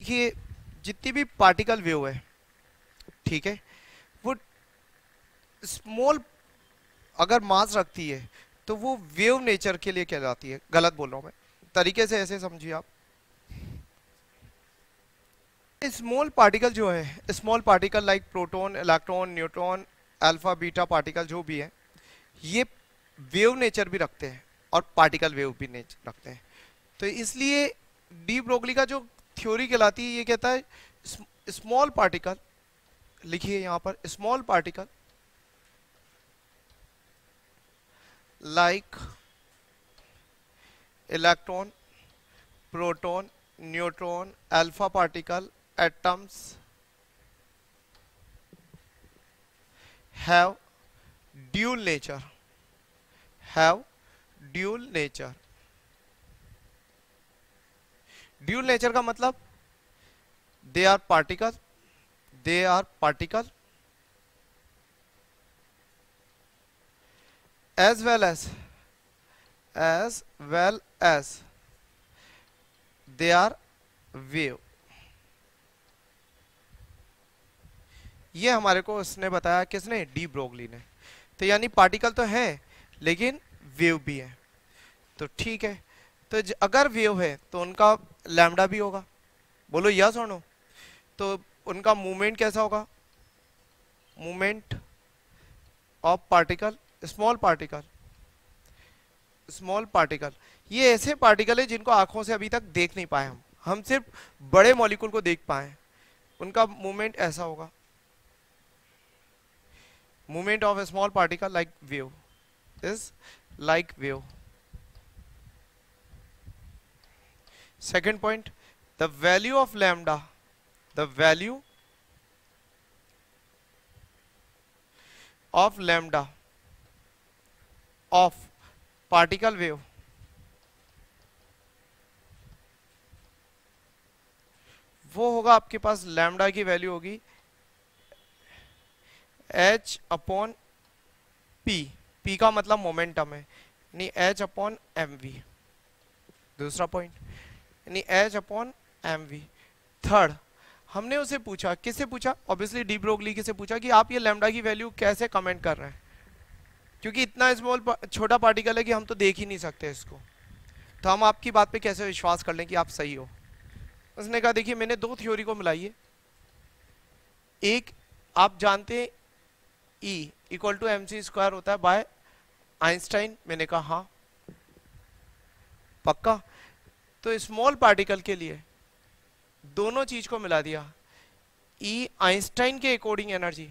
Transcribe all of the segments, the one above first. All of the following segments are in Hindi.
देखिए जितनी भी पार्टिकल वेव है, ठीक है, वो स्मॉल अगर मास रखती है तो वो वेव नेचर के लिए कहलाती है। गलत बोल रहा हूं मैं, तरीके से ऐसे समझिए आप। स्मॉल पार्टिकल जो है, small particle like proton, electron, neutron, alpha beta particle जो भी है, ये वेव नेचर भी रखते हैं और पार्टिकल वेव भी नेचर रखते हैं। तो इसलिए डी ब्रोगली का जो थ्योरी कहलाती है, ये कहता है स्मॉल पार्टिकल, लिखिए यहां पर small particle like electron, proton, neutron, alpha particle, atoms have dual nature, have dual nature. Dual nature का मतलब they are particle, they are particle as well as they are wave। ये हमारे को उसने बताया, किसने? डी ब्रोगली ने। तो यानी पार्टिकल तो है लेकिन वेव भी है। तो ठीक है, तो अगर वेव है तो उनका लैम्डा भी होगा, बोलो यस और नो। तो उनका मूवमेंट कैसा होगा? Movement of particle, small particle, small particle. ये ऐसे पार्टिकल है जिनको आंखों से अभी तक देख नहीं पाए हम सिर्फ बड़े मॉलिक्यूल को देख पाए। उनका मूवमेंट ऐसा होगा, movement of a small particle like wave is like wave. Second point, the value of lambda, the value of lambda of particle wave वो होगा आपके पास, लैम्डा की वैल्यू होगी h अपॉन p। p का मतलब मोमेंटम है, यानी h अपॉन एम वी। दूसरा पॉइंट, यानी h upon M V. Third, हमने उसे पूछा, किससे पूछा? ऑब्वियसली डी ब्रोगली से पूछा कि आप ये लैम्डा की वैल्यू कैसे कमेंट कर रहे हैं, क्योंकि इतना स्मॉल छोटा पार्टिकल है कि हम तो देख ही नहीं सकते इसको, तो हम आपकी बात पे कैसे विश्वास कर लें कि आप सही हो। उसने कहा देखिए मैंने दो थ्योरी को मिलाई है, एक आप जानते हैं E equal to M C square होता है बाय आइंस्टाइन। मैंने कहा हाँ पक्का। तो स्मॉल पार्टिकल के लिए दोनों चीज को मिला दिया, E आइंस्टाइन के अकॉर्डिंग एनर्जी,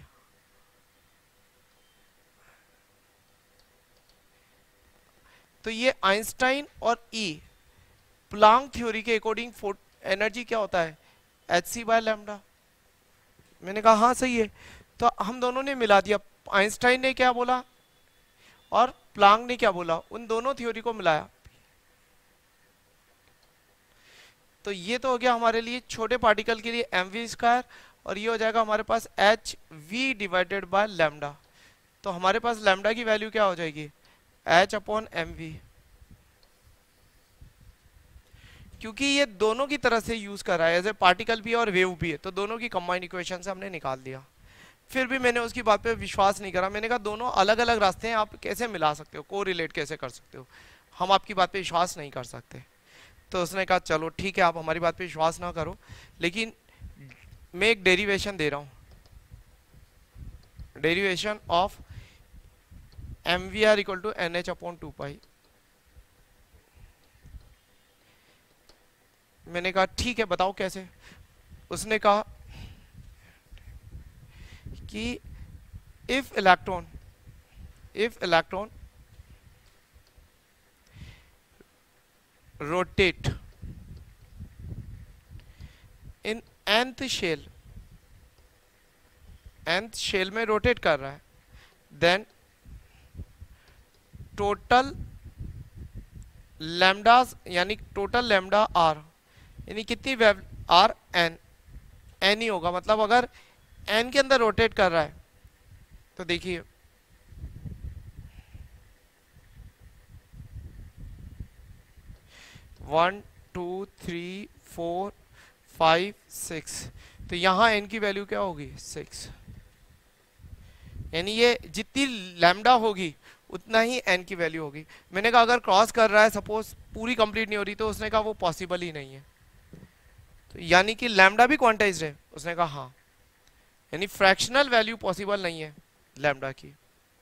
तो ये आइंस्टाइन और E प्लांक थ्योरी के अकॉर्डिंग एनर्जी क्या होता है? H C by lambda. मैंने कहा हाँ सही है। तो हम दोनों ने मिला दिया, आइंस्टाइन ने क्या बोला और प्लांक ने क्या बोला, उन दोनों थ्योरी को मिलाया। तो ये तो हो गया हमारे लिए छोटे पार्टिकल के लिए एम वी स्क्वायर, और ये हो जाएगा हमारे पास H V divided by lambda. तो हमारे पास लैम्डा की वैल्यू क्या हो जाएगी? H upon M V. क्योंकि ये दोनों की तरह से यूज कर रहा है, एज ए पार्टिकल भी और वेव भी है, तो दोनों की कंबाइन इक्वेशन से हमने निकाल दिया। फिर भी मैंने उसकी बात पे विश्वास नहीं करा। मैंने कहा दोनों अलग अलग रास्ते हैं, आप कैसे मिला सकते हो, को रिलेट कैसे कर सकते हो, हम आपकी बात पे विश्वास नहीं कर सकते। तो उसने कहा चलो ठीक है, आप हमारी बात पे विश्वास ना करो, लेकिन मैं एक डेरिवेशन दे रहा हूं, derivation of M V R equal to N H upon two pi. मैंने कहा ठीक है बताओ कैसे। उसने कहा कि if electron rotate in nth shell में रोटेट कर रहा है, देन टोटल लैम्डास यानी टोटल लैम्डा आर, यानी कितनी आर एन, एन ही होगा। मतलब अगर एन के अंदर रोटेट कर रहा है तो देखिए वन टू थ्री फोर 5 6, तो यहाँ n की वैल्यू क्या होगी 6, यानी ये जितनी लैम्डा होगी उतना ही n की वैल्यू होगी। मैंने कहा अगर क्रॉस कर रहा है, सपोज पूरी कंप्लीट नहीं हो रही, तो उसने कहा वो पॉसिबल ही नहीं है, तो यानी कि लैम्डा भी क्वांटाइज्ड है, उसने कहा हाँ, यानी फ्रैक्शनल वैल्यू पॉसिबल नहीं है लैम्डा की।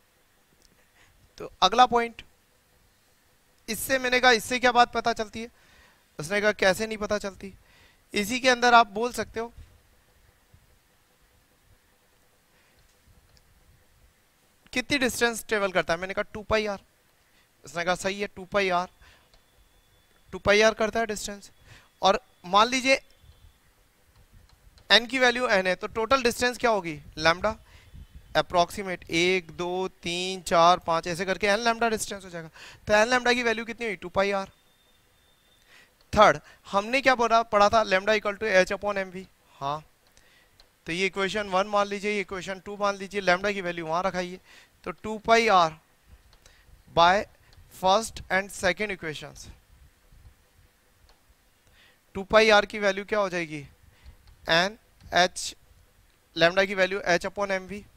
तो अगला पॉइंट, इससे मैंने कहा इससे क्या बात पता चलती है, उसने कहा कैसे नहीं पता चलती, इसी के अंदर आप बोल सकते हो कितनी डिस्टेंस ट्रेवल करता है, मैंने कहा 2 पाई आर, उसने कहा सही है 2 पाई आर, 2 पाई आर करता है डिस्टेंस, और मान लीजिए n की वैल्यू n है, तो टोटल डिस्टेंस क्या होगी लैम्डा, अप्रोक्सीमेट 1 2 3 4 5 ऐसे करके n लैम्डा डिस्टेंस हो जाएगा। तो n लैम्डा की वैल्यू कितनी हुई 2 पाई आर। थर्ड, हमने क्या पढ़ा था, lambda equal to h upon M V, हाँ, तो ये इक्वेशन 1 मान लीजिए, ये इक्वेशन 2 मान लीजिए, लैम्डा की वैल्यू वहां रखाइए, तो 2 pi R by first and second equations, 2 pi R की वैल्यू क्या हो जाएगी एन एच, लैम्डा की value h upon M V,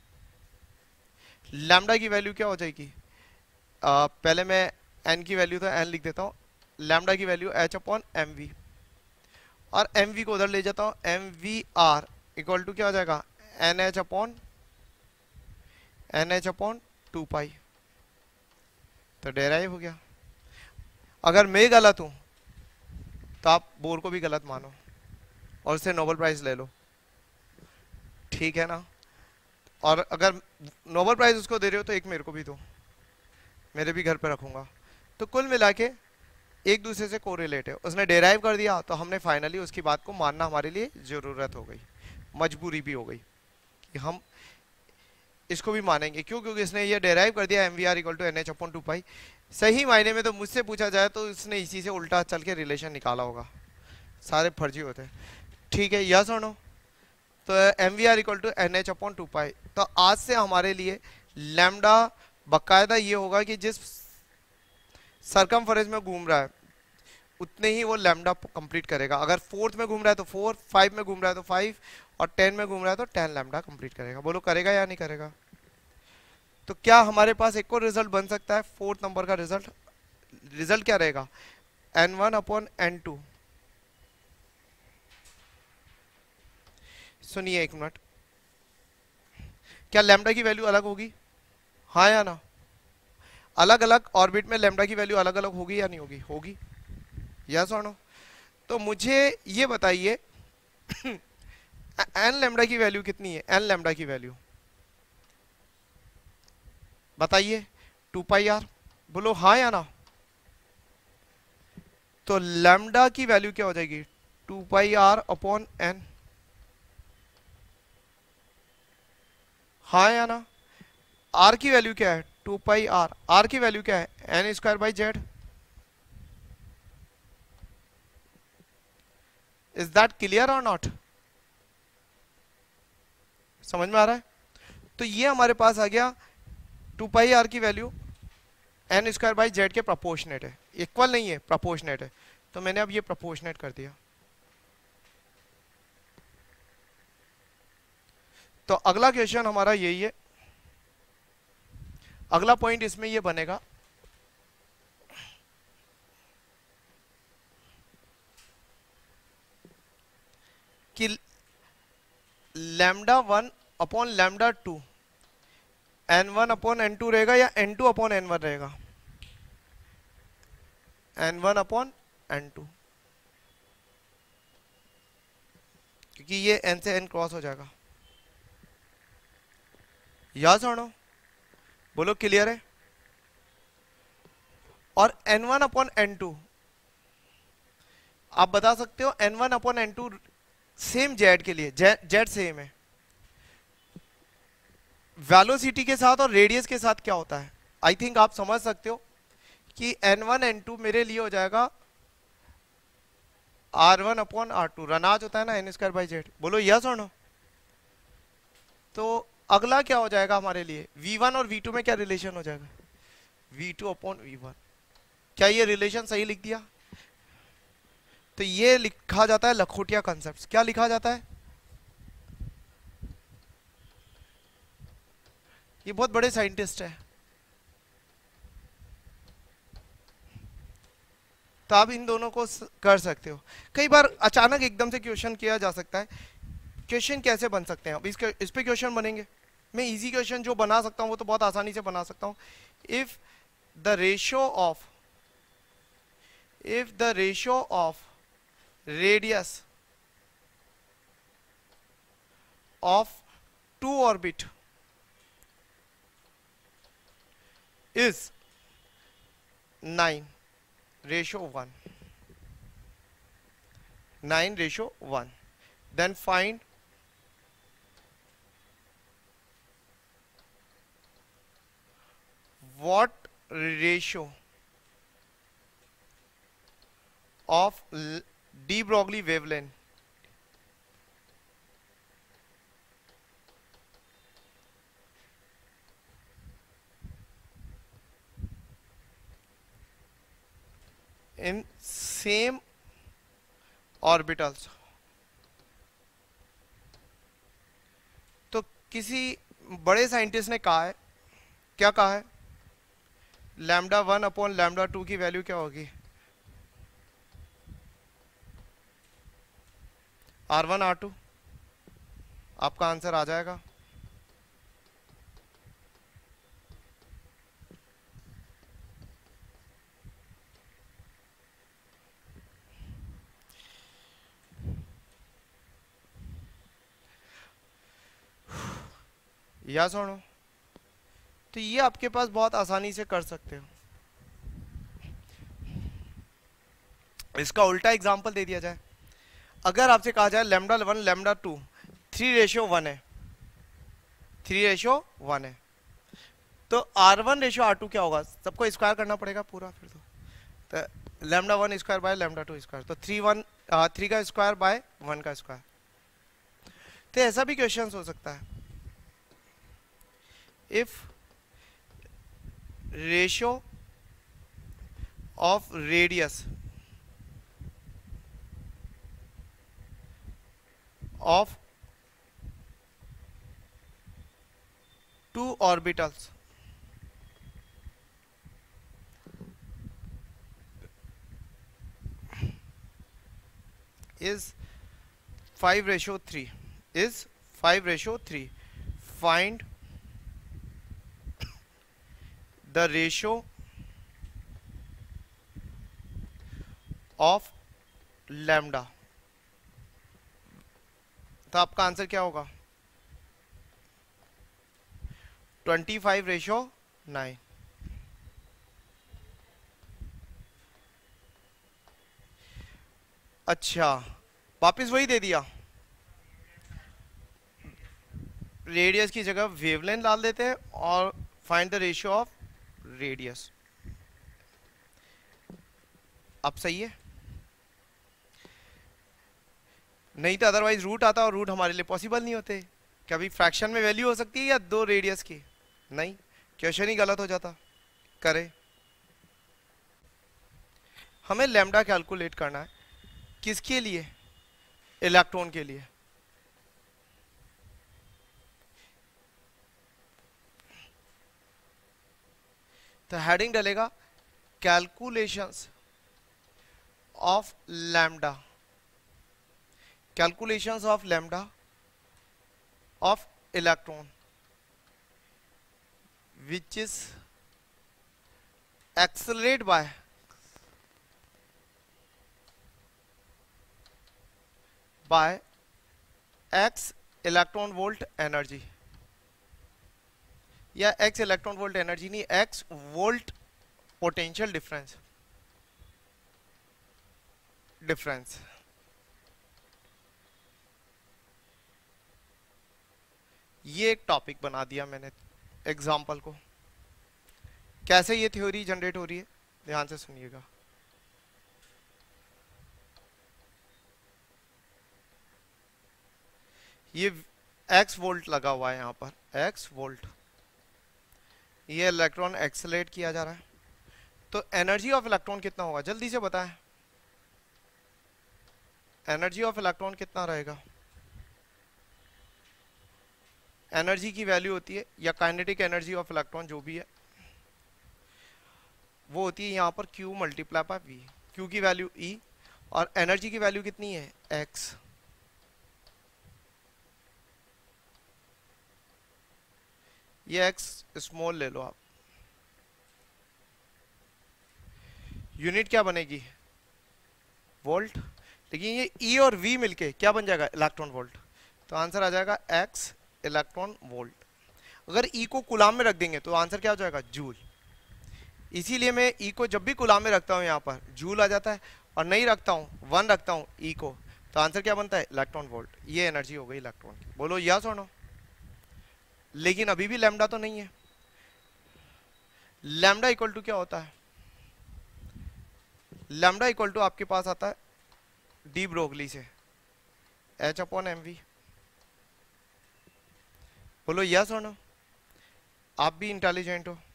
lambda की वैल्यू क्या हो जाएगी, पहले मैं n की वैल्यू तो n लिख देता हूँ, लैम्डा की value h upon M V, और एम वी को उधर ले जाता हूँ, M V R equal to क्या हो जाएगा एन एच अपॉन 2 पाई, तो डेराइव हो गया। अगर मैं गलत हूं तो आप बोर को भी गलत मानो और उससे नोबेल प्राइज ले लो, ठीक है ना, और अगर नोबेल प्राइज उसको दे रहे हो तो एक मेरे को भी दो, मेरे भी घर पे रखूंगा। तो कुल मिला के एक दूसरे से कोरिलेट है, उसने डेराइव कर दिया तो हमने फाइनली उसकी बात को मानना हमारे लिए जरूरत हो गई, मजबूरी भी हो गई कि हम इसको भी मानेंगे, क्यों, क्योंकि इसने ये डेराइव कर दिया M V R equal to N H upon 2 pi. सही मायने में तो मुझसे पूछा जाए तो इसने इसी से उल्टा चल के रिलेशन निकाला होगा, सारे फर्जी होते हैं, ठीक है, यस और नो। तो M V R equal to N H upon 2 pi, तो आज से हमारे लिए लैम्डा बाकायदा ये होगा कि जिस सरकमफेरेंस में घूम रहा है उतने ही वो लैम्डा कंप्लीट करेगा, अगर 4th में घूम रहा है तो 4, 5 में घूम रहा है तो 5, और 10 में घूम रहा है तो 10 लैम्डा कंप्लीट करेगा। बोलो करेगा या नहीं करेगा। तो क्या हमारे पास एक और रिजल्ट बन सकता है, 4th नंबर का रिजल्ट, रिजल्ट क्या रहेगा n1 अपॉन n2, सुनिए एक मिनट, क्या लैम्डा की वैल्यू अलग होगी, हाँ या ना, अलग अलग ऑर्बिट में लैम्डा की वैल्यू अलग अलग होगी या नहीं होगी, होगी, यस और नो। तो मुझे ये बताइए एन लैम्डा की वैल्यू कितनी है, एन लैम्डा की वैल्यू बताइए 2 पाई आर, बोलो हाँ या ना। तो लैम्डा की वैल्यू क्या हो जाएगी 2 पाई आर अपॉन एन, हाँ या ना। आर की वैल्यू क्या है 2 पाई आर, आर की वैल्यू क्या है N square by Z, is that clear और नॉट, समझ में आ रहा है। तो ये हमारे पास आ गया 2 पाई आर की value N square by Z के प्रोपोर्शनेट है, इक्वल नहीं है प्रोपोर्शनेट है, तो मैंने अब ये प्रोपोर्शनेट कर दिया। तो अगला क्वेश्चन हमारा यही है, अगला पॉइंट इसमें ये बनेगा कि lambda 1 upon lambda 2 n1 upon n2 रहेगा या n2 अपॉन n1 रहेगा, n1 अपॉन n2, क्योंकि ये n से n क्रॉस हो जाएगा, याद सुनो, बोलो क्लियर है। और n1 अपॉन n2 आप बता सकते हो, n1 upon n2 same Z के लिए, जेड सेम है, वेलोसिटी के साथ और रेडियस के साथ क्या होता है, आई थिंक आप समझ सकते हो कि n1 n2 मेरे लिए हो जाएगा r1 अपॉन r2, रनाज होता है ना n स्क्वायर बाई जेड, बोलो यस और नो। तो अगला क्या हो जाएगा हमारे लिए, v1 और v2 में क्या रिलेशन हो जाएगा, v2 अपॉन v1, क्या ये रिलेशन सही लिख दिया। तो ये लिखा जाता है लखोटिया कॉन्सेप्ट्स। क्या लिखा जाता है? ये बहुत बड़े साइंटिस्ट है, तो आप इन दोनों को कर सकते हो। कई बार अचानक एकदम से क्वेश्चन किया जा सकता है। क्वेश्चन कैसे बन सकते हैं? अब इस पे क्वेश्चन बनेंगे। मैं इजी क्वेश्चन जो बना सकता हूं वो तो बहुत आसानी से बना सकता हूं। If the ratio of radius of two orbit is 9:1, 9:1, then find what ratio of de Broglie wavelength in same orbitals। तो किसी बड़े साइंटिस्ट ने कहा है, क्या कहा है? λ1/λ2 की वैल्यू क्या होगी? R1 R2। आपका आंसर आ जाएगा। या सुनो, तो ये आपके पास बहुत आसानी से कर सकते हो। इसका उल्टा एग्जांपल दे दिया जाए, अगर आपसे कहा जाए λ1 λ2 3:1 है, 3:1 है, तो R1:R2 क्या होगा? सबको स्क्वायर करना पड़ेगा पूरा फिर तो λ1² बाय λ2², तो 3 का स्क्वायर बाय 1 का स्क्वायर। तो ऐसा भी क्वेश्चन हो सकता है, if ratio of radius of two orbitals is 5:3, is 5:3, find the ratio of lambda। तो आपका आंसर क्या होगा? 25:9। अच्छा, वापिस वही दे दिया। रेडियस की जगह वेवलेंथ डाल देते हैं और find the ratio of radius. अब सही है? नहीं तो अदरवाइज रूट आता और रूट हमारे लिए पॉसिबल नहीं होते। कभी फ्रैक्शन में वैल्यू हो सकती है या दो रेडियस की? नहीं, क्वेश्चन ही गलत हो जाता। करे, हमें लैम्डा कैलकुलेट करना है, किसके लिए? इलेक्ट्रॉन के लिए। तो हेडिंग डलेगा calculations of lambda, calculations of lambda of electron which is accelerate by x electron volt energy, या x electron volt energy नहीं, x volt potential difference। ये एक टॉपिक बना दिया मैंने एग्जाम्पल को। कैसे ये थ्योरी जनरेट हो रही है, ध्यान से सुनिएगा। ये x वोल्ट लगा हुआ है यहाँ पर, x वोल्ट। ये इलेक्ट्रॉन एक्सेलरेट किया जा रहा है, तो एनर्जी ऑफ इलेक्ट्रॉन कितना होगा? जल्दी से बताएं। एनर्जी ऑफ इलेक्ट्रॉन कितना रहेगा? एनर्जी की वैल्यू होती है, या काइनेटिक एनर्जी ऑफ इलेक्ट्रॉन जो भी है, वो होती है यहाँ पर Q multiply by V। Q की वैल्यू E और एनर्जी की वैल्यू कितनी है? X। ये X स्मॉल ले लो आप। यूनिट क्या बनेगी? वोल्ट। लेकिन ये E और V मिलके क्या बन जाएगा? Electron volt. तो आंसर आ जाएगा X इलेक्ट्रॉन वोल्ट। अगर E को कूलाम में रख देंगे तो आंसर क्या हो जाएगा? जूल। इसीलिए मैं E को जब भी कूलाम में रखता हूँ यहाँ पर जूल आ जाता है, और नहीं रखता हूँ 1 रखता हूँ E को, तो आंसर क्या बनता है? Electron volt. ये एनर्जी हो गई इलेक्ट्रॉन की। बोलो यस और नो। लेकिन अभी भी लैम्डा तो नहीं है। लैम्डा इक्वल टू क्या होता है? लैम्डा इक्वल टू आपके पास आता है डी ब्रोगली से H/mv। बोलो यस और नो। आप भी इंटेलिजेंट हो।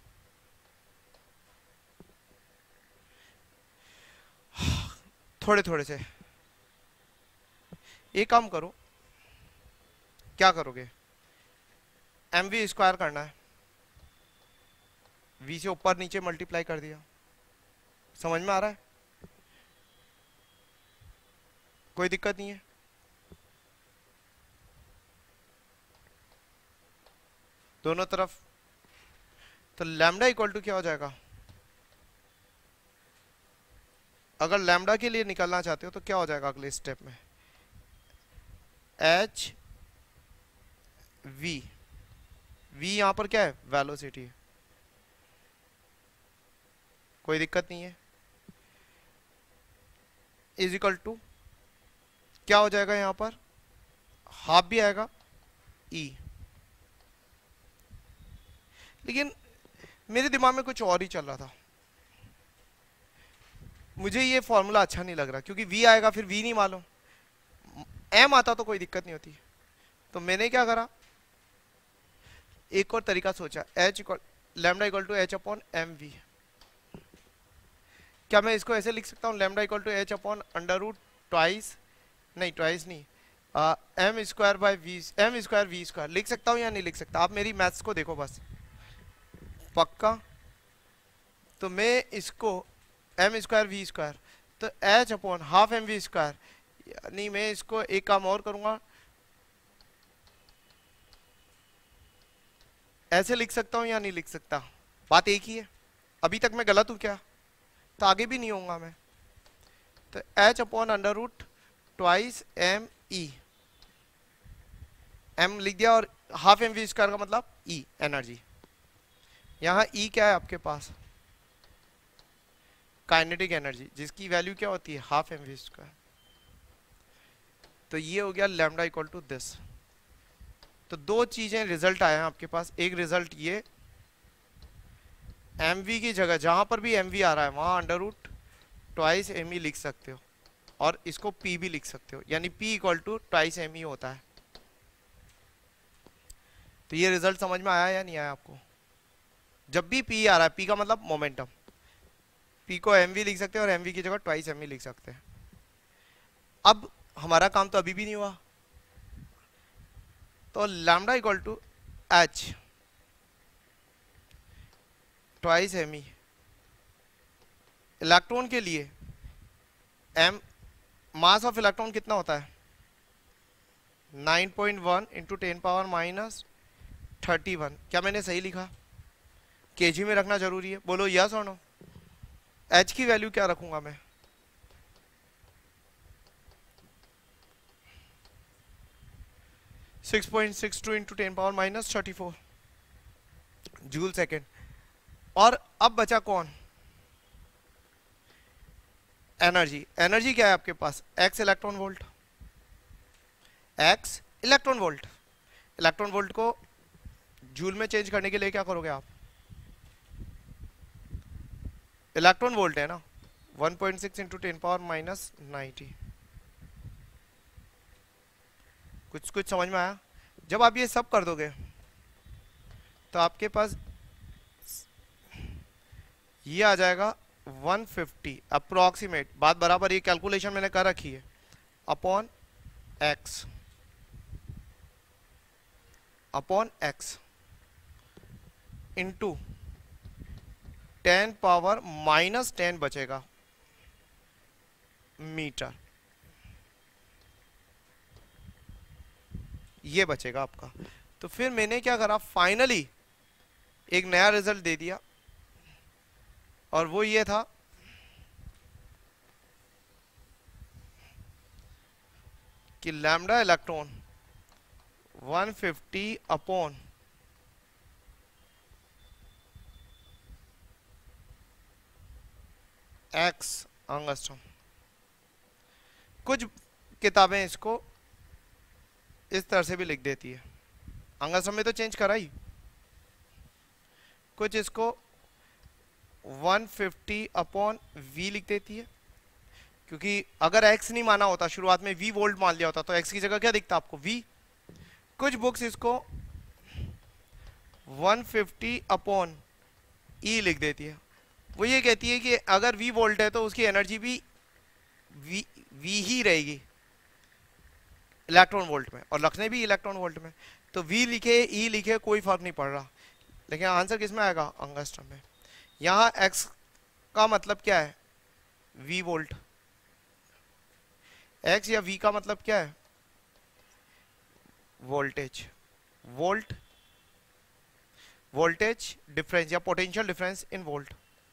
थोड़े थोड़े से एक काम करो। क्या करोगे? mv स्क्वायर करना है, v से ऊपर नीचे मल्टीप्लाई कर दिया। समझ में आ रहा है? कोई दिक्कत नहीं है? दोनों तरफ। तो लैम्डा इक्वल टू क्या हो जाएगा? अगर लैम्डा के लिए निकलना चाहते हो तो क्या हो जाएगा अगले स्टेप में? H we. वी यहां पर क्या है? वेलोसिटी है। कोई दिक्कत नहीं है? इज इक्वल टू क्या हो जाएगा यहां पर? हाफ भी आएगा ई। लेकिन मेरे दिमाग में कुछ और ही चल रहा था। मुझे ये फॉर्मूला अच्छा नहीं लग रहा, क्योंकि v आएगा फिर v नहीं मालूम। m आता तो कोई दिक्कत नहीं होती। तो मैंने क्या करा, एक और तरीका सोचा। h equal lambda equal to h upon M V. क्या मैं इसको ऐसे लिख सकता हूँ? Lambda equal to h upon under root twice, नहीं ट्वाइस नहीं, M square by V, M square V square लिख सकता हूँ या नहीं लिख सकता? आप मेरी मैथ्स को देखो बस। पक्का? तो मैं इसको एम स्क्वायर वी स्क्वायर, तो H upon half M V square, यानी मैं इसको एक काम और करूंगा, ऐसे लिख सकता हूं या नहीं लिख सकता? बात एक ही है। अभी तक मैं गलत हूं क्या? तो आगे भी नहीं होऊंगा मैं। तो H upon under root twice M E, M लिख दिया, और हाफ एम वी स्क्वायर का मतलब ई एनर्जी। यहां ई क्या है आपके पास? काइनेटिक एनर्जी, जिसकी वैल्यू क्या होती है? Half M V square. तो ये हो गया लैम्डा इक्वल टू दिस। तो दो चीजें रिजल्ट आए हैं आपके पास। एक रिजल्ट ये, एम वी की जगह जहां पर भी एम वी आ रहा है वहां under root twice M E लिख सकते हो, और इसको पी भी लिख सकते हो, यानी P equal to twice M E होता है। तो ये रिजल्ट समझ में आया या नहीं आया आपको? जब भी पी आ रहा है, पी का मतलब मोमेंटम, पी को एम वी लिख सकते हैं और एम वी की जगह ट्वाइस एम ई लिख सकते हैं। अब हमारा काम तो अभी भी नहीं हुआ। तो lambda equal to H twice M E. Electron के लिए एम, मास ऑफ इलेक्ट्रॉन कितना होता है? 9.1 इंटू 10 पावर माइनस 31। क्या मैंने सही लिखा? केजी में रखना जरूरी है। बोलो यस और नो। एच की वैल्यू क्या रखूंगा मैं? Six 6.62 into 10 power minus 34 joule second. और अब बचा कौन? एनर्जी। एनर्जी क्या है आपके पास? X electron volt. X electron volt. Electron volt को जूल में चेंज करने के लिए क्या करोगे आप? इलेक्ट्रॉन वोल्ट है ना, 1.6 इंटू 10 पावर माइनस 90। कुछ कुछ समझ में आया? जब आप ये सब कर दोगे तो आपके पास ये आ जाएगा 150 अप्रोक्सीमेट। बात बराबर, ये कैलकुलेशन मैंने कर रखी है। अपॉन एक्स इंटू 10⁻⁻10 बचेगा मीटर, ये बचेगा आपका। तो फिर मैंने क्या करा, फाइनली एक नया रिजल्ट दे दिया, और वो ये था कि lambda electron 150 upon X angstrom. कुछ किताबें इसको इस तरह से भी लिख देती है, एंगस्ट्रॉम में तो चेंज करा ही, कुछ इसको 150 अपॉन वी लिख देती है, क्योंकि अगर एक्स नहीं माना होता, शुरुआत में वी वोल्ट मान लिया होता, तो एक्स की जगह क्या दिखता आपको, वी। कुछ बुक्स इसको 150 अपॉन ई लिख देती है। वो ये कहती है कि अगर वी वोल्ट है तो उसकी एनर्जी भी वी ही रहेगी इलेक्ट्रॉन वोल्ट में, और रखने भी इलेक्ट्रॉन वोल्ट में। तो वी लिखे ई लिखे कोई फर्क नहीं पड़ रहा, लेकिन आंसर किस में आएगा, एंगस्ट्रॉम में। यहाँ एक्स का मतलब क्या है, वी वोल्ट। एक्स या वी का मतलब क्या है, वोल्टेज। वोल्टेज डिफरेंस या पोटेंशियल डिफरेंस इन वोल्ट।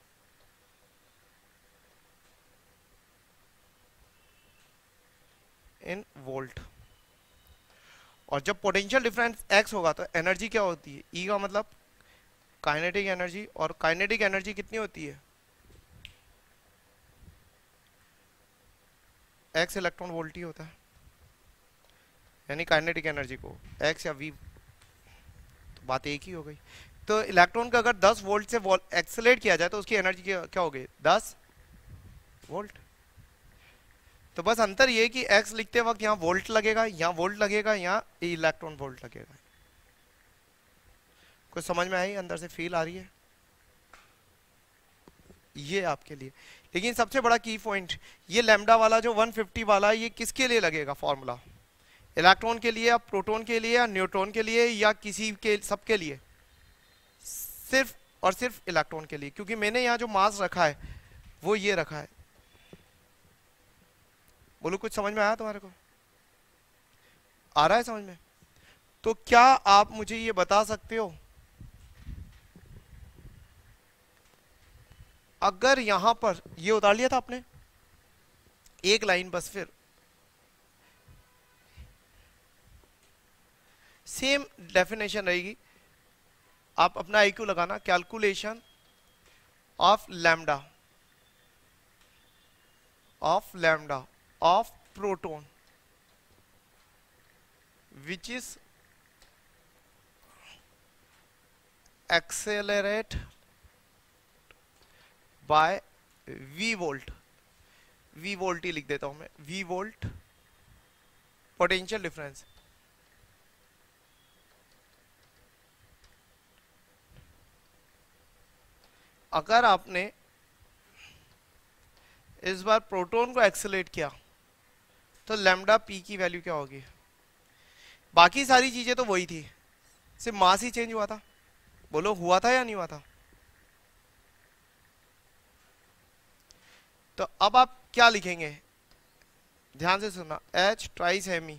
और जब पोटेंशियल डिफरेंस एक्स होगा तो एनर्जी क्या होती है, ई का मतलब काइनेटिक एनर्जी, और काइनेटिक एनर्जी कितनी होती है, एक्स इलेक्ट्रॉन वोल्ट ही होता है। यानी काइनेटिक एनर्जी को एक्स या वी, तो बात एक ही हो गई। तो इलेक्ट्रॉन का अगर 10 वोल्ट से एक्सेलरेट किया जाए तो उसकी एनर्जी क्या हो गई, 10 वोल्ट। तो बस अंतर ये कि एक्स लिखते वक्त यहाँ वोल्ट लगेगा, यहाँ वोल्ट लगेगा, यहाँ इलेक्ट्रॉन वोल्ट लगेगा। कुछ समझ में आई, अंदर से फील आ रही है, ये आपके लिए। लेकिन सबसे बड़ा की पॉइंट, ये लैम्डा वाला जो 150 वाला है, ये किसके लिए लगेगा फॉर्मूला, इलेक्ट्रॉन के लिए या प्रोटॉन के लिए या न्यूट्रॉन के लिए या किसी के, सबके लिए, सिर्फ और सिर्फ इलेक्ट्रॉन के लिए। क्योंकि मैंने यहाँ जो मास रखा है वो ये रखा है। बोलो कुछ समझ में आया तुम्हारे को, आ रहा है समझ में? तो क्या आप मुझे ये बता सकते हो, अगर यहां पर ये उतार लिया था आपने एक लाइन, बस फिर सेम डेफिनेशन रहेगी। आप अपना IQ लगाना, calculation of lambda of proton which is accelerate by v volt ही लिख देता हूं मैं, v वोल्ट पोटेंशियल डिफरेंस। अगर आपने इस बार प्रोटॉन को एक्सेलरेट किया तो लैम्डा पी की वैल्यू क्या होगी? बाकी सारी चीजें तो वही थी, सिर्फ मास ही चेंज हुआ था। बोलो हुआ था या नहीं हुआ था? तो अब आप क्या लिखेंगे, ध्यान से सुनना, H ट्वाइस एम।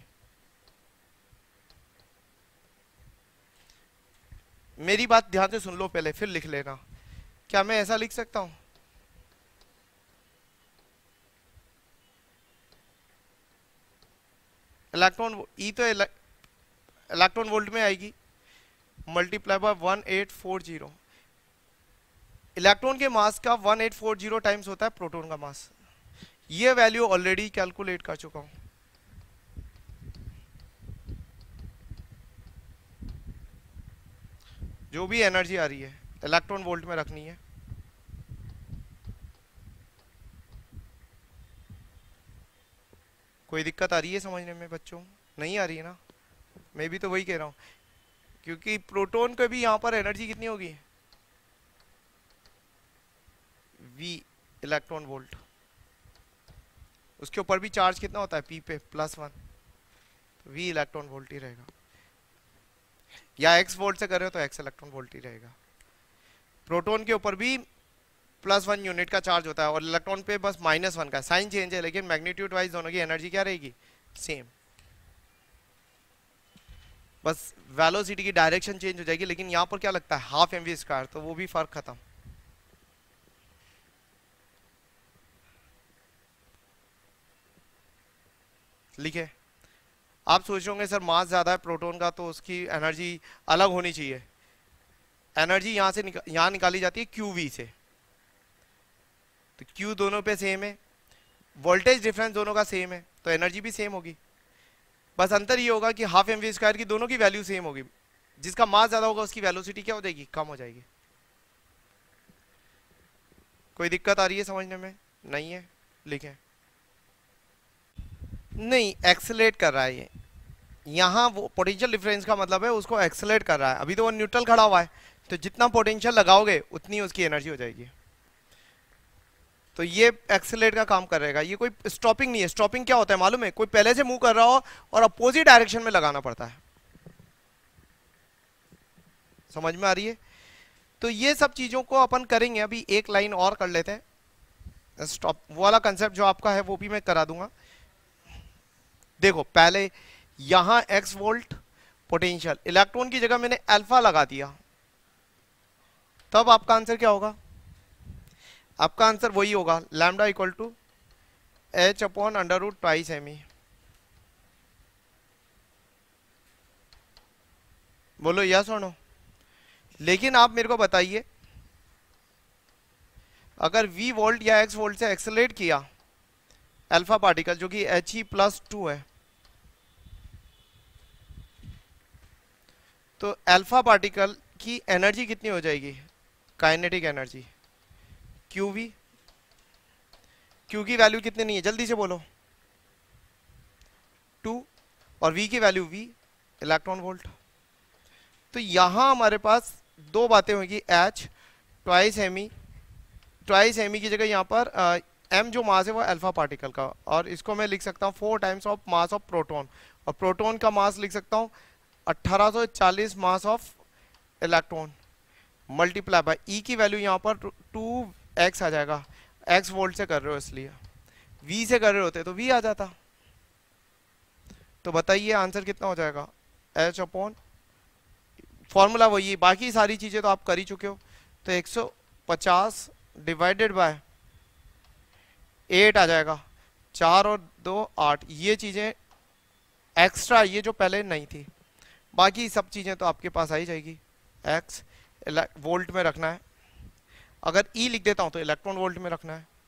मेरी बात ध्यान से सुन लो पहले, फिर लिख लेना। क्या मैं ऐसा लिख सकता हूं, इलेक्ट्रॉन ई तो इलेक्ट्रॉन वोल्ट में आएगी, मल्टीप्लाई बाय 1840। इलेक्ट्रॉन के मास का 1840 टाइम्स होता है प्रोटॉन का मास। ये वैल्यू ऑलरेडी कैलकुलेट कर चुका हूं। जो भी एनर्जी आ रही है इलेक्ट्रॉन वोल्ट में रखनी है। कोई दिक्कत आ रही है समझने में बच्चों? नहीं आ रही है ना? मैं भी तो वही कह रहा हूं, क्योंकि प्रोटॉन का भी यहां पर एनर्जी कितनी होगी, v इलेक्ट्रॉन वोल्ट। उसके ऊपर भी चार्ज कितना होता है p पे +1, तो v इलेक्ट्रॉन वोल्ट ही रहेगा, या x वोल्ट से कर रहे हो तो x इलेक्ट्रॉन वोल्ट ही रहेगा। प्रोटॉन के ऊपर भी +1 यूनिट का चार्ज होता है और इलेक्ट्रॉन पे बस -1 का, साइन चेंज है लेकिन मैग्नीट्यूड वाइज दोनों की एनर्जी क्या रहेगी, सेम। बस वेलोसिटी की डायरेक्शन चेंज हो जाएगी, लेकिन यहाँ पर क्या लगता है 12mv², तो वो भी फर्क खत्म। लिखे। आप सोच रहे होंगे सर मास ज्यादा है प्रोटॉन का तो उसकी एनर्जी अलग होनी चाहिए। एनर्जी यहाँ से यहाँ निकाली जाती है QV से, तो Q दोनों पे सेम है, वोल्टेज डिफरेंस दोनों का सेम है, तो एनर्जी भी सेम होगी। बस अंतर ये होगा कि 12mv² की दोनों की वैल्यू सेम होगी, जिसका मास ज्यादा होगा उसकी वेलोसिटी क्या हो जाएगी, कम हो जाएगी। कोई दिक्कत आ रही है समझने में? नहीं है, लिखें। नहीं, एक्सेलरेट कर रहा है ये, यहाँ वो पोटेंशियल डिफरेंस का मतलब है उसको एक्सेलरेट कर रहा है। अभी तो वो न्यूट्रल खड़ा हुआ है, तो जितना पोटेंशियल लगाओगे उतनी उसकी एनर्जी हो जाएगी, तो ये एक्सेलरेट का काम करेगा। ये कोई स्टॉपिंग नहीं है। स्टॉपिंग क्या होता है मालूम है, कोई पहले से मूव कर रहा हो और अपोजिट डायरेक्शन में लगाना पड़ता है। समझ में आ रही है? तो ये सब चीजों को अपन करेंगे। अभी एक लाइन और कर लेते हैं, स्टॉप वाला कंसेप्ट जो आपका है वो भी मैं करा दूंगा। देखो पहले यहां x वोल्ट पोटेंशियल, इलेक्ट्रॉन की जगह मैंने अल्फा लगा दिया, तब आपका आंसर क्या होगा? आपका आंसर वही होगा, लैम्डा इक्वल टू h/√2m। बोलो यस और नो। लेकिन आप मेरे को बताइए, अगर v वोल्ट या x वोल्ट से एक्सेलरेट किया अल्फा पार्टिकल जो कि He+2 है, तो अल्फा पार्टिकल की एनर्जी कितनी हो जाएगी, काइनेटिक एनर्जी QV। Q की वैल्यू कितनी नहीं है, जल्दी से बोलो, 2, और V की वैल्यू V इलेक्ट्रॉन वोल्ट। तो यहां हमारे पास दो बातें होंगी, H ट्वाइस एमी की जगह यहाँ पर M जो मास है वो अल्फा पार्टिकल का, और इसको मैं लिख सकता हूँ 4 times of mass of proton, और प्रोटॉन का मास लिख सकता हूँ 1840 mass of electron, multiply by E की वैल्यू यहाँ पर 2x आ जाएगा। x वोल्ट से कर रहे हो इसलिए, v से कर रहे होते तो v आ जाता। तो बताइए आंसर कितना हो जाएगा, h/, फॉर्मूला वही है, बाकी सारी चीजें तो आप कर ही चुके हो। तो 150 डिवाइडेड बाय 8 आ जाएगा, 4 और 2 8, ये चीजें एक्स्ट्रा, ये जो पहले नहीं थी, बाकी सब चीजें तो आपके पास आ ही जाएगी। x वोल्ट में रखना है, अगर E लिख देता हूं तो इलेक्ट्रॉन वोल्ट में रखना है,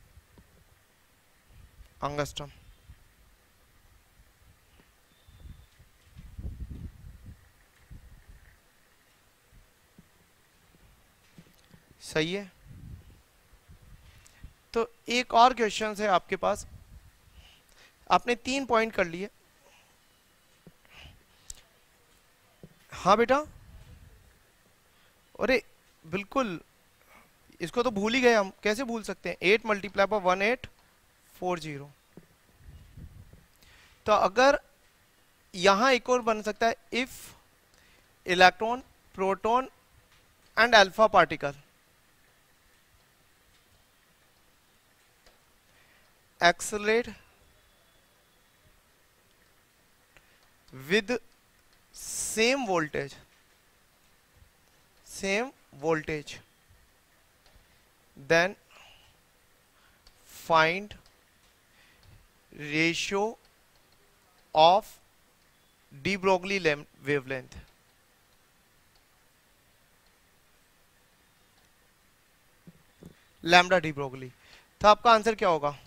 अंगस्ट्रम। सही है। तो एक और क्वेश्चन है आपके पास, आपने 3 पॉइंट कर लिए। हाँ बेटा, अरे बिल्कुल, इसको तो भूल ही गए हम, कैसे भूल सकते हैं, 8 मल्टीप्लाई बाय 1840। तो अगर यहां एक और बन सकता है, if electron proton and alpha particle accelerate with same voltage then find ratio of de Broglie wavelength। Lambda de Broglie. तो आपका आंसर क्या होगा,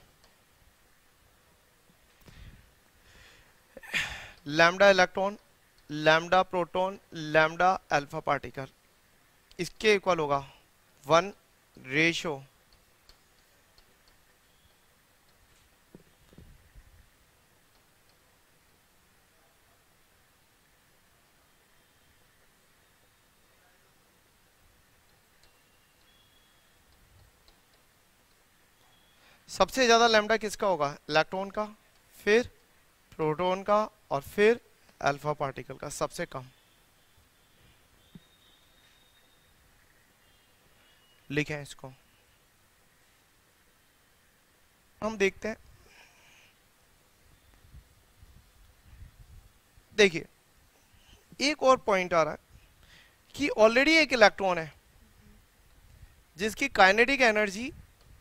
lambda electron, lambda proton, lambda alpha particle, इसके इक्वल होगा 1 रेशो सबसे ज्यादा लैम्डा किसका होगा? इलेक्ट्रॉन का, फिर प्रोटॉन का, और फिर अल्फा पार्टिकल का सबसे कम। लिखें इसको। हम देखते हैं, देखिए एक और पॉइंट आ रहा है कि ऑलरेडी एक इलेक्ट्रॉन है जिसकी kinetic energy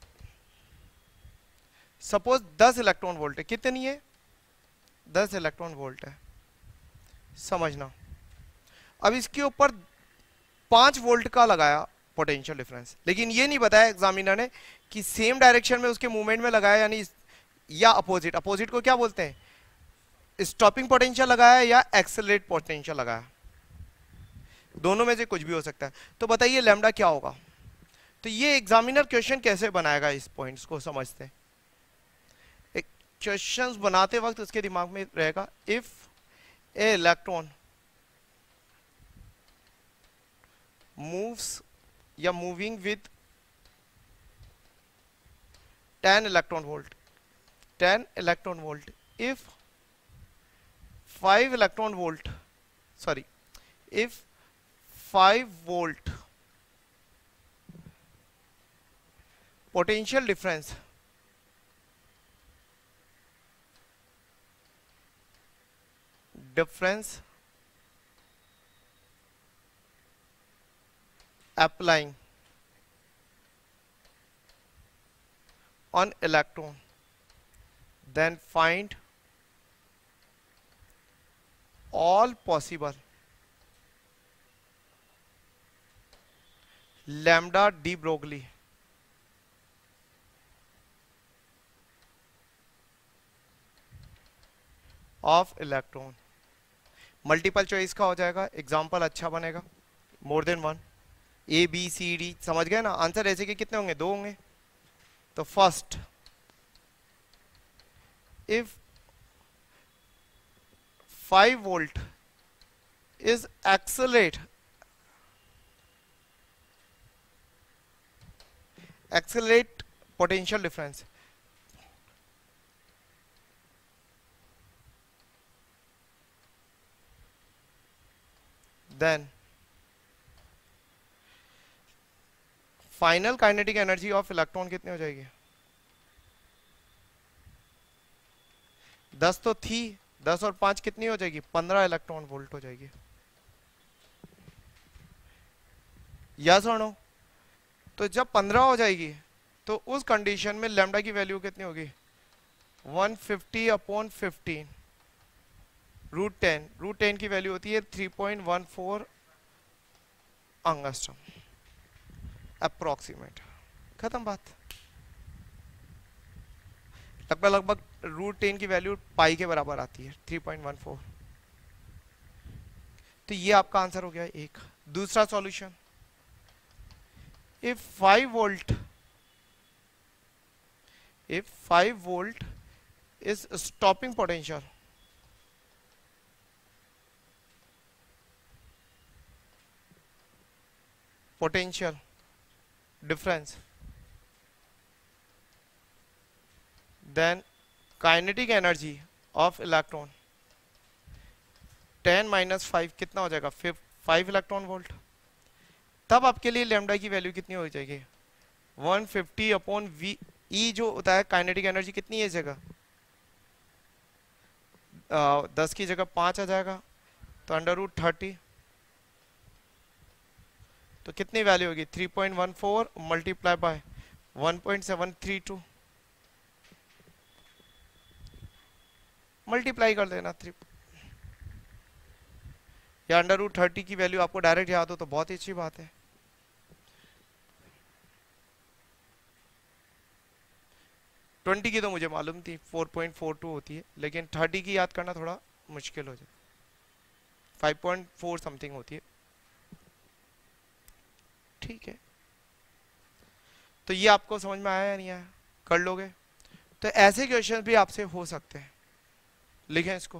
suppose 10 electron volt है। कितनी है? 10 इलेक्ट्रॉन वोल्ट है, समझना। अब इसके ऊपर 5 वोल्ट का लगाया पोटेंशियल डिफरेंस, लेकिन ये नहीं बताया एग्जामिनर ने कि सेम डायरेक्शन में उसके मूवमेंट में लगाया यानी या अपोजिट। अपोजिट को क्या बोलते हैं? स्टॉपिंग पोटेंशियल लगाया या एक्सेलरेट पोटेंशियल लगाया, दोनों में से कुछ भी हो सकता है। तो बताइए लैम्डा क्या होगा? तो ये एग्जामिनर क्वेश्चन कैसे बनाएगा, इस पॉइंट्स को समझते हैं। एक क्वेश्चंस बनाते वक्त उसके दिमाग में रहेगा, इफ ए इलेक्ट्रॉन मूव्स या moving with 10 electron volt, 10 electron volt, if 5 electron volt, sorry, if 5 volt potential difference applying on electron, then find all possible lambda de Broglie of electron। Multiple choice का हो जाएगा, एग्जाम्पल अच्छा बनेगा, more than one, A B C D, समझ गए ना? आंसर ऐसे के कितने होंगे? 2 होंगे। तो first, if 5 volt is accelerate potential difference, then final kinetic energy of electron कितनी हो जाएगी? 10 तो थी, 10 और 5 कितनी हो जाएगी? 15 इलेक्ट्रॉन वोल्ट हो जाएगी। यस और नो? तो जब 15 हो जाएगी तो उस कंडीशन में लैम्डा की वैल्यू कितनी होगी? 150/15 √10। √10 की वैल्यू होती है 3.14 एंगस्ट्रॉम अप्रोक्सीमेट। खत्म बात। लगभग लगभग √10 की वैल्यू पाई के बराबर आती है, 3.14। तो ये आपका आंसर हो गया एक। दूसरा solution, if 5 volt is stopping potential, difference, then kinetic energy of electron 10 - 5 कितना हो जाएगा? 5 इलेक्ट्रॉन वोल्ट। तब आपके लिए लैम्डा की वैल्यू कितनी हो जाएगी? 150/V। ई जो होता है काइनेटिक एनर्जी कितनी है इस जगह? 10 की जगह 5 आ जाएगा, तो √30। तो कितनी वैल्यू होगी? 3.14 मल्टीप्लाई बाय 1.732, मल्टीप्लाई कर देना 3, या √30 की वैल्यू आपको डायरेक्ट याद हो तो बहुत ही अच्छी बात है। ट्वेंटी की तो मुझे मालूम थी 4.42 होती है, लेकिन 30 की याद करना थोड़ा मुश्किल हो जाए, 5.4 समथिंग होती है। ठीक है, तो ये आपको समझ में आया या नहीं आया? कर लोगे? तो ऐसे क्वेश्चन भी आपसे हो सकते हैं, लिखें इसको।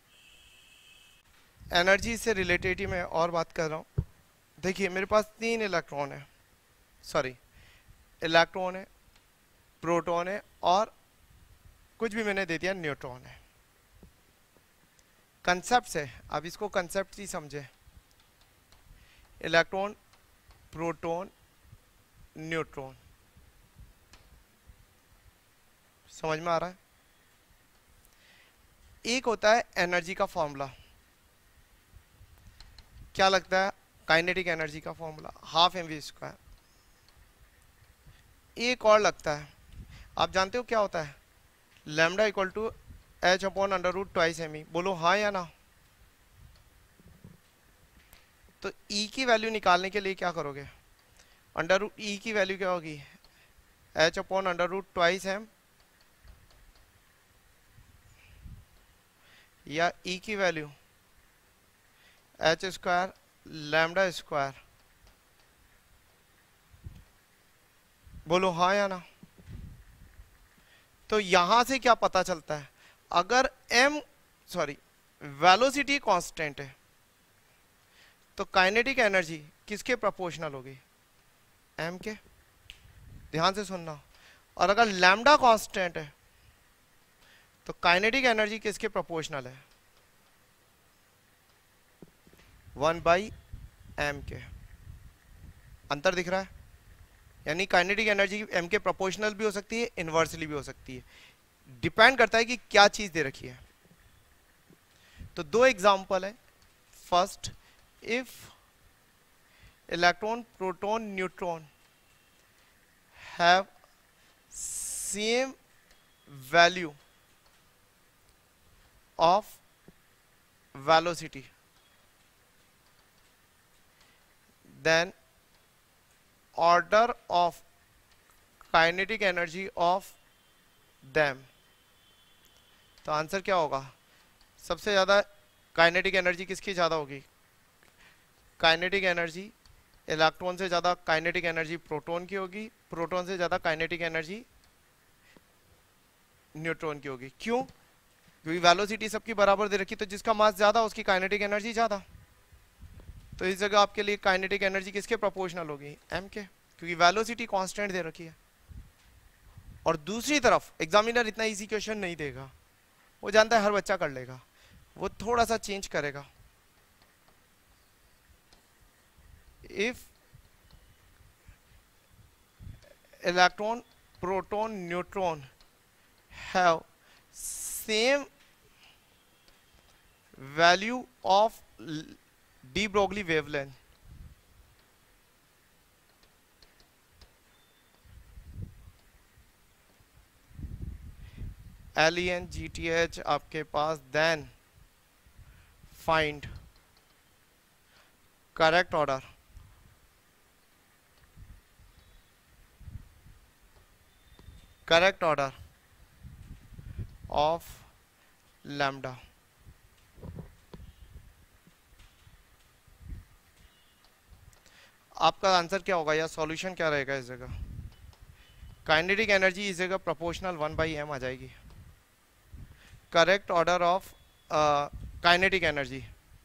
एनर्जी से रिलेटेड ही मैं और बात कर रहा हूँ। देखिए मेरे पास 3 इलेक्ट्रॉन है, सॉरी इलेक्ट्रॉन है, प्रोटॉन है और कुछ भी मैंने दे दिया न्यूट्रॉन है। कंसेप्ट है, अब इसको कंसेप्ट ही समझे। इलेक्ट्रॉन, प्रोटॉन, न्यूट्रॉन, समझ में आ रहा है? एक होता है एनर्जी का फॉर्मूला, क्या लगता है? काइनेटिक एनर्जी का फॉर्मूला ½ mv²। एक और लगता है, आप जानते हो क्या होता है? Lambda equal to h/√2m। बोलो हाँ या ना। तो E की वैल्यू निकालने के लिए क्या करोगे? √E की वैल्यू क्या होगी? h/√2m, या E की वैल्यू h² λ²। बोलो हाँ या ना। तो यहां से क्या पता चलता है? अगर वेलोसिटी कांस्टेंट है तो काइनेटिक एनर्जी किसके प्रोपोर्शनल होगी? m के। ध्यान से सुनना। और अगर लैम्डा कांस्टेंट है तो काइनेटिक एनर्जी किसके प्रोपोर्शनल है? 1/m के। अंतर दिख रहा है? यानी काइनेटिक एनर्जी m के प्रोपोर्शनल भी हो सकती है, इनवर्सली भी हो सकती है, डिपेंड करता है कि क्या चीज दे रखी है। तो दो एग्जांपल है। First, if electron, proton, neutron have same value of velocity, then order of kinetic energy of them। तो आंसर क्या होगा? सबसे ज्यादा काइनेटिक एनर्जी किसकी ज्यादा होगी? काइनेटिक एनर्जी इलेक्ट्रॉन से ज्यादा काइनेटिक एनर्जी प्रोटॉन की होगी, प्रोटॉन से ज्यादा काइनेटिक एनर्जी न्यूट्रॉन की होगी। क्यों? क्योंकि वेलोसिटी सबकी बराबर दे रखी, तो जिसका मास ज्यादा उसकी काइनेटिक एनर्जी ज्यादा। तो इस जगह आपके लिए काइनेटिक एनर्जी किसके प्रोपोर्शनल होगी? m के, क्योंकि वेलोसिटी कांस्टेंट दे रखी है। और दूसरी तरफ एग्जामिनर इतना इजी क्वेश्चन नहीं देगा, वो जानता है हर बच्चा कर लेगा, वो थोड़ा सा चेंज करेगा। If electron, proton, neutron have same value of de Broglie wavelength, LEN GTH आपके पास, then find correct order of lambda। आपका आंसर क्या होगा या सॉल्यूशन क्या रहेगा इस जगह? काइनेटिक एनर्जी इस जगह प्रोपोर्शनल 1/m आ जाएगी। Correct order of kinetic energy,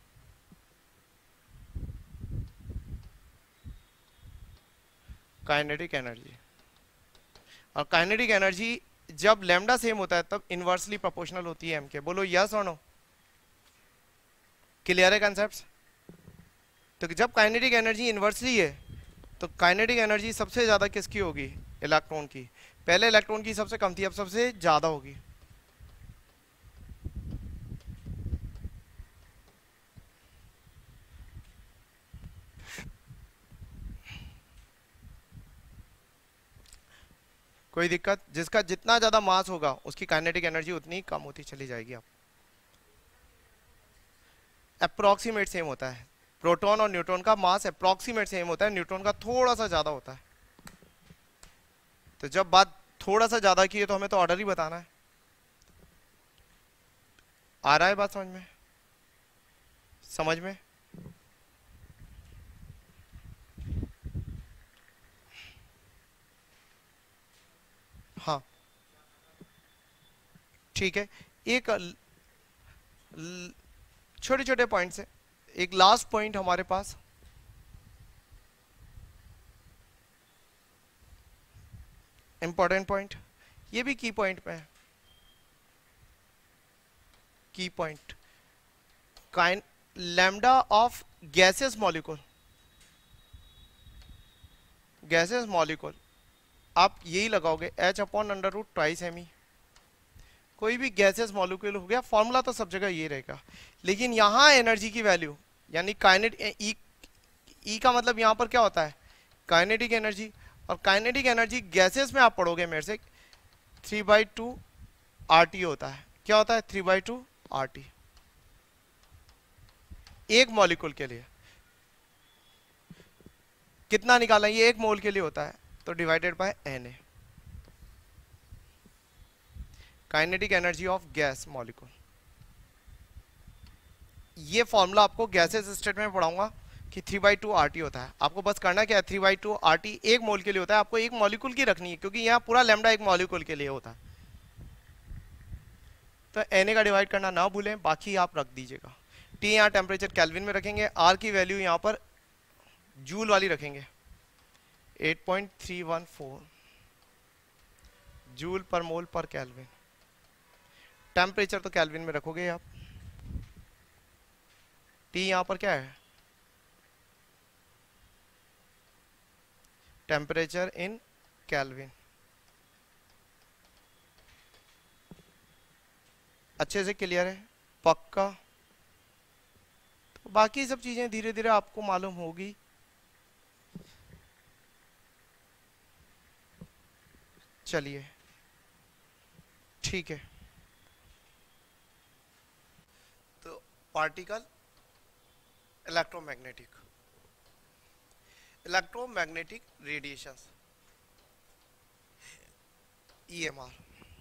kinetic energy, और काइनेटिक एनर्जी जब लैम्डा सेम होता है तब इनवर्सली प्रोपोर्शनल होती है m के। बोलो यस और नो। क्लियर है कंसेप्ट? तो जब काइनेटिक एनर्जी इनवर्सली है तो काइनेटिक एनर्जी सबसे ज्यादा किसकी होगी? इलेक्ट्रॉन की। पहले इलेक्ट्रॉन की सबसे कम थी, अब सबसे ज्यादा होगी। कोई दिक्कत? जिसका जितना ज्यादा मास होगा उसकी काइनेटिक एनर्जी उतनी कम होती चली जाएगी। आप अप्रोक्सीमेट सेम होता है, प्रोटॉन और न्यूट्रॉन का मास अप्रोक्सीमेट सेम होता है, न्यूट्रॉन का थोड़ा सा ज्यादा होता है। तो जब बात थोड़ा सा ज्यादा की है तो हमें तो ऑर्डर ही बताना है। आ रहा है बात समझ में? समझ में? हाँ ठीक है। एक छोटे छोटे पॉइंट्स है। एक लास्ट पॉइंट हमारे पास, इंपॉर्टेंट पॉइंट, ये भी की पॉइंट पे है, की पॉइंट काइन lambda of gases molecule, gases molecule आप यही लगाओगे H upon under root twice M E. कोई भी गैसेस मॉलिक्यूल हो गया, फॉर्मूला तो सब जगह ये रहेगा, लेकिन यहाँ एनर्जी की वैल्यू यानी काइनेट ई का मतलब यहाँ पर क्या होता है, काइनेटिक एनर्जी। और काइनेटिक एनर्जी गैसेस में आप पढ़ोगे मेरे से 3/2 RT होता है। क्या होता है 3/2 RT एक मॉलिक्यूल के लिए। कितना निकाला, ये एक मोल के लिए होता है, तो divided by Na, kinetic energy of gas molecule. ये फॉर्मूला आपको गैसेस स्टेट में पढ़ाऊंगा कि 3/2 RT होता है। आपको बस करना क्या है, 3/2 RT एक मोल के लिए होता है, आपको एक मॉलिक्यूल की रखनी है, क्योंकि यहाँ पूरा लैम्डा एक मॉलिक्यूल के लिए होता है। तो Na का डिवाइड करना ना भूलें, बाकी आप रख दीजिएगा। T यहाँ टेम्परेचर केल्विन में रखेंगे, R की वैल्यू यहाँ पर जूल वाली रखेंगे 8.314 जूल पर मोल पर केल्विन। टेम्परेचर तो केल्विन में रखोगे आप। T यहाँ पर क्या है, टेम्परेचर इन केल्विन। अच्छे से क्लियर है, पक्का। तो बाकी सब चीजें धीरे धीरे आपको मालूम होगी। चलिए ठीक है। तो particle electromagnetic, electromagnetic radiations EMR,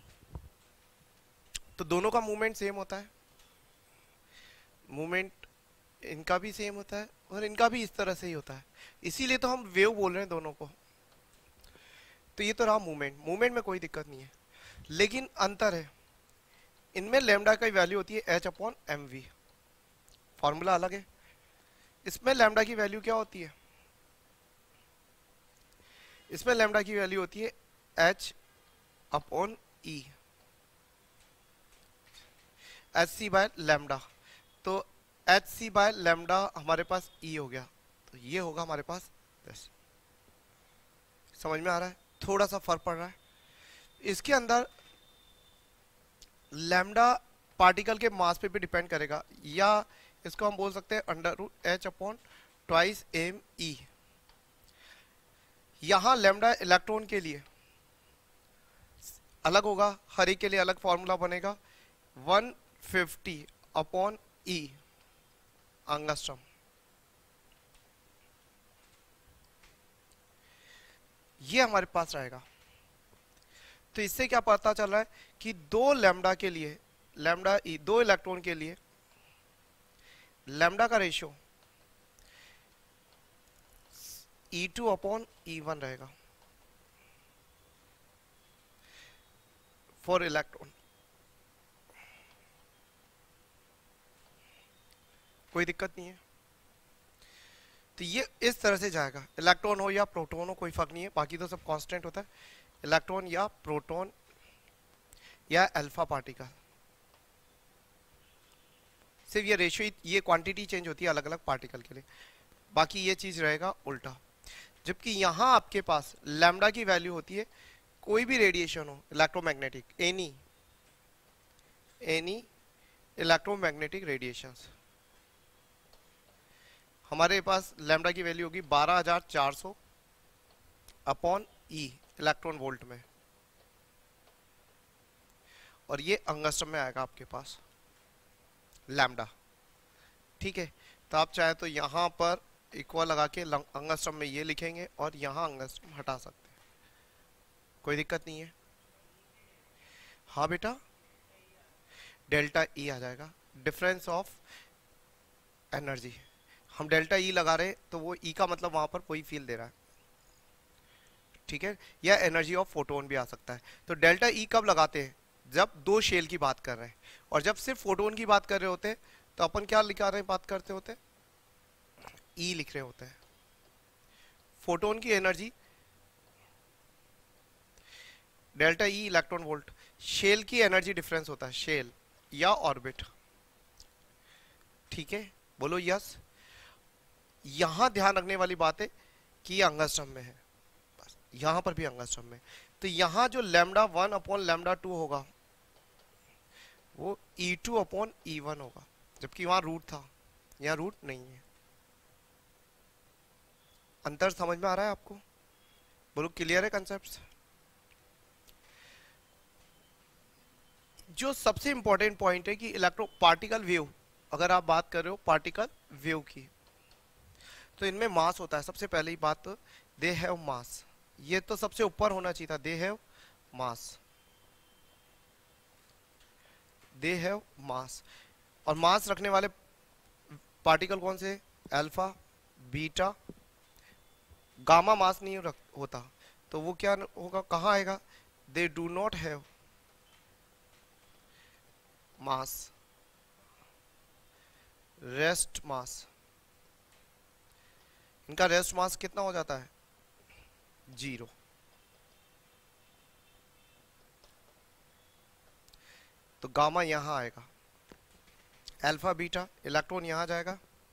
तो दोनों का मूवमेंट सेम होता है, मूवमेंट इनका भी सेम होता है और इनका भी इस तरह से ही होता है, इसीलिए तो हम वेव बोल रहे हैं दोनों को। तो ये तो रहा मूवमेंट, मूवमेंट में कोई दिक्कत नहीं है, लेकिन अंतर है, इनमें लैम्डा की वैल्यू होती है H/mv, फॉर्मूला अलग है। इसमें लैम्डा की वैल्यू क्या होती है, इसमें लैम्डा की वैल्यू होती है H/E, HC/लैम्डा। तो HC/लैम्डा हमारे पास E हो गया, तो ये होगा हमारे पास 10। समझ में आ रहा है, थोड़ा सा फर्क पड़ रहा है। इसके अंदर लैम्डा पार्टिकल के मास पे भी डिपेंड करेगा, या इसको हम बोल सकते हैं under root H/2 m E। यहां लैम्डा इलेक्ट्रॉन के लिए अलग होगा, हर एक के लिए अलग फॉर्मूला बनेगा 150/E एंगस्ट्रॉम। ये हमारे पास रहेगा। तो इससे क्या पता चल रहा है कि दो लैम्डा के लिए, लैम्डा ई, दो इलेक्ट्रॉन के लिए लैम्डा का रेशियो E2/E1 रहेगा फॉर इलेक्ट्रॉन। कोई दिक्कत नहीं है। तो ये इस तरह से जाएगा, इलेक्ट्रॉन हो या प्रोटॉन हो कोई फर्क नहीं है, बाकी तो सब कांस्टेंट होता है। इलेक्ट्रॉन या प्रोटॉन या अल्फा पार्टिकल, सिर्फ ये रेशियो, ये क्वांटिटी चेंज होती है अलग अलग पार्टिकल के लिए, बाकी ये चीज रहेगा उल्टा। जबकि यहां आपके पास लैम्डा की वैल्यू होती है, कोई भी रेडिएशन हो इलेक्ट्रोमैग्नेटिक, एनी इलेक्ट्रोमैग्नेटिक रेडिएशंस, हमारे पास लैम्डा की वैल्यू होगी 12,400/E इलेक्ट्रॉन वोल्ट में, और ये अंगस्ट्रम में आएगा आपके पास लैम्डा। ठीक है, तो आप चाहे तो यहां पर इक्वल लगा के अंगस्ट्रम में ये लिखेंगे और यहां अंगस्ट्रम हटा सकते हैं, कोई दिक्कत नहीं है। हाँ बेटा, डेल्टा ई आ जाएगा, डिफरेंस ऑफ एनर्जी। हम डेल्टा ई लगा रहे तो वो ई का मतलब वहां पर कोई फील्ड दे रहा है, ठीक है, या एनर्जी ऑफ फोटोन भी आ सकता है। तो डेल्टा ई कब लगाते हैं, जब दो शेल की बात कर रहे हैं, और जब सिर्फ फोटोन की बात कर रहे होते हैं तो अपन क्या लिखा रहे हैं, बात करते होते ई लिख रहे होते हैं। फोटोन की energy delta E electron volt. Shell की एनर्जी डिफरेंस होता है, शेल या ऑर्बिट। ठीक है, बोलो यस। यहां ध्यान रखने वाली बात है कि ये अंगस्ट्रम में है, बस यहां पर भी अंगस्ट्रम में। तो यहां जो लैम्डा 1 अपॉन लैम्डा 2 होगा वो E2 अपॉन E1 होगा, जबकि वहां रूट था, यहाँ रूट नहीं है। अंतर समझ में आ रहा है आपको? बोलो क्लियर है कंसेप्ट? जो सबसे इंपॉर्टेंट पॉइंट है कि इलेक्ट्रो पार्टिकल वेव, अगर आप बात कर रहे हो पार्टिकल वेव की, तो इनमें मास होता है। सबसे पहली बात तो दे हैव मास, ये तो सबसे ऊपर होना चाहिए था, they have mass, they have मास। और मास रखने वाले पार्टिकल कौन से? अल्फा, बीटा, गामा मास नहीं होता, तो वो क्या होगा, कहाँ आएगा? They do not have mass, rest mass. इनका रेस्ट मास कितना हो जाता है? 0। तो गामा यहां आएगा, अल्फा बीटा इलेक्ट्रॉन यहां जाएगा,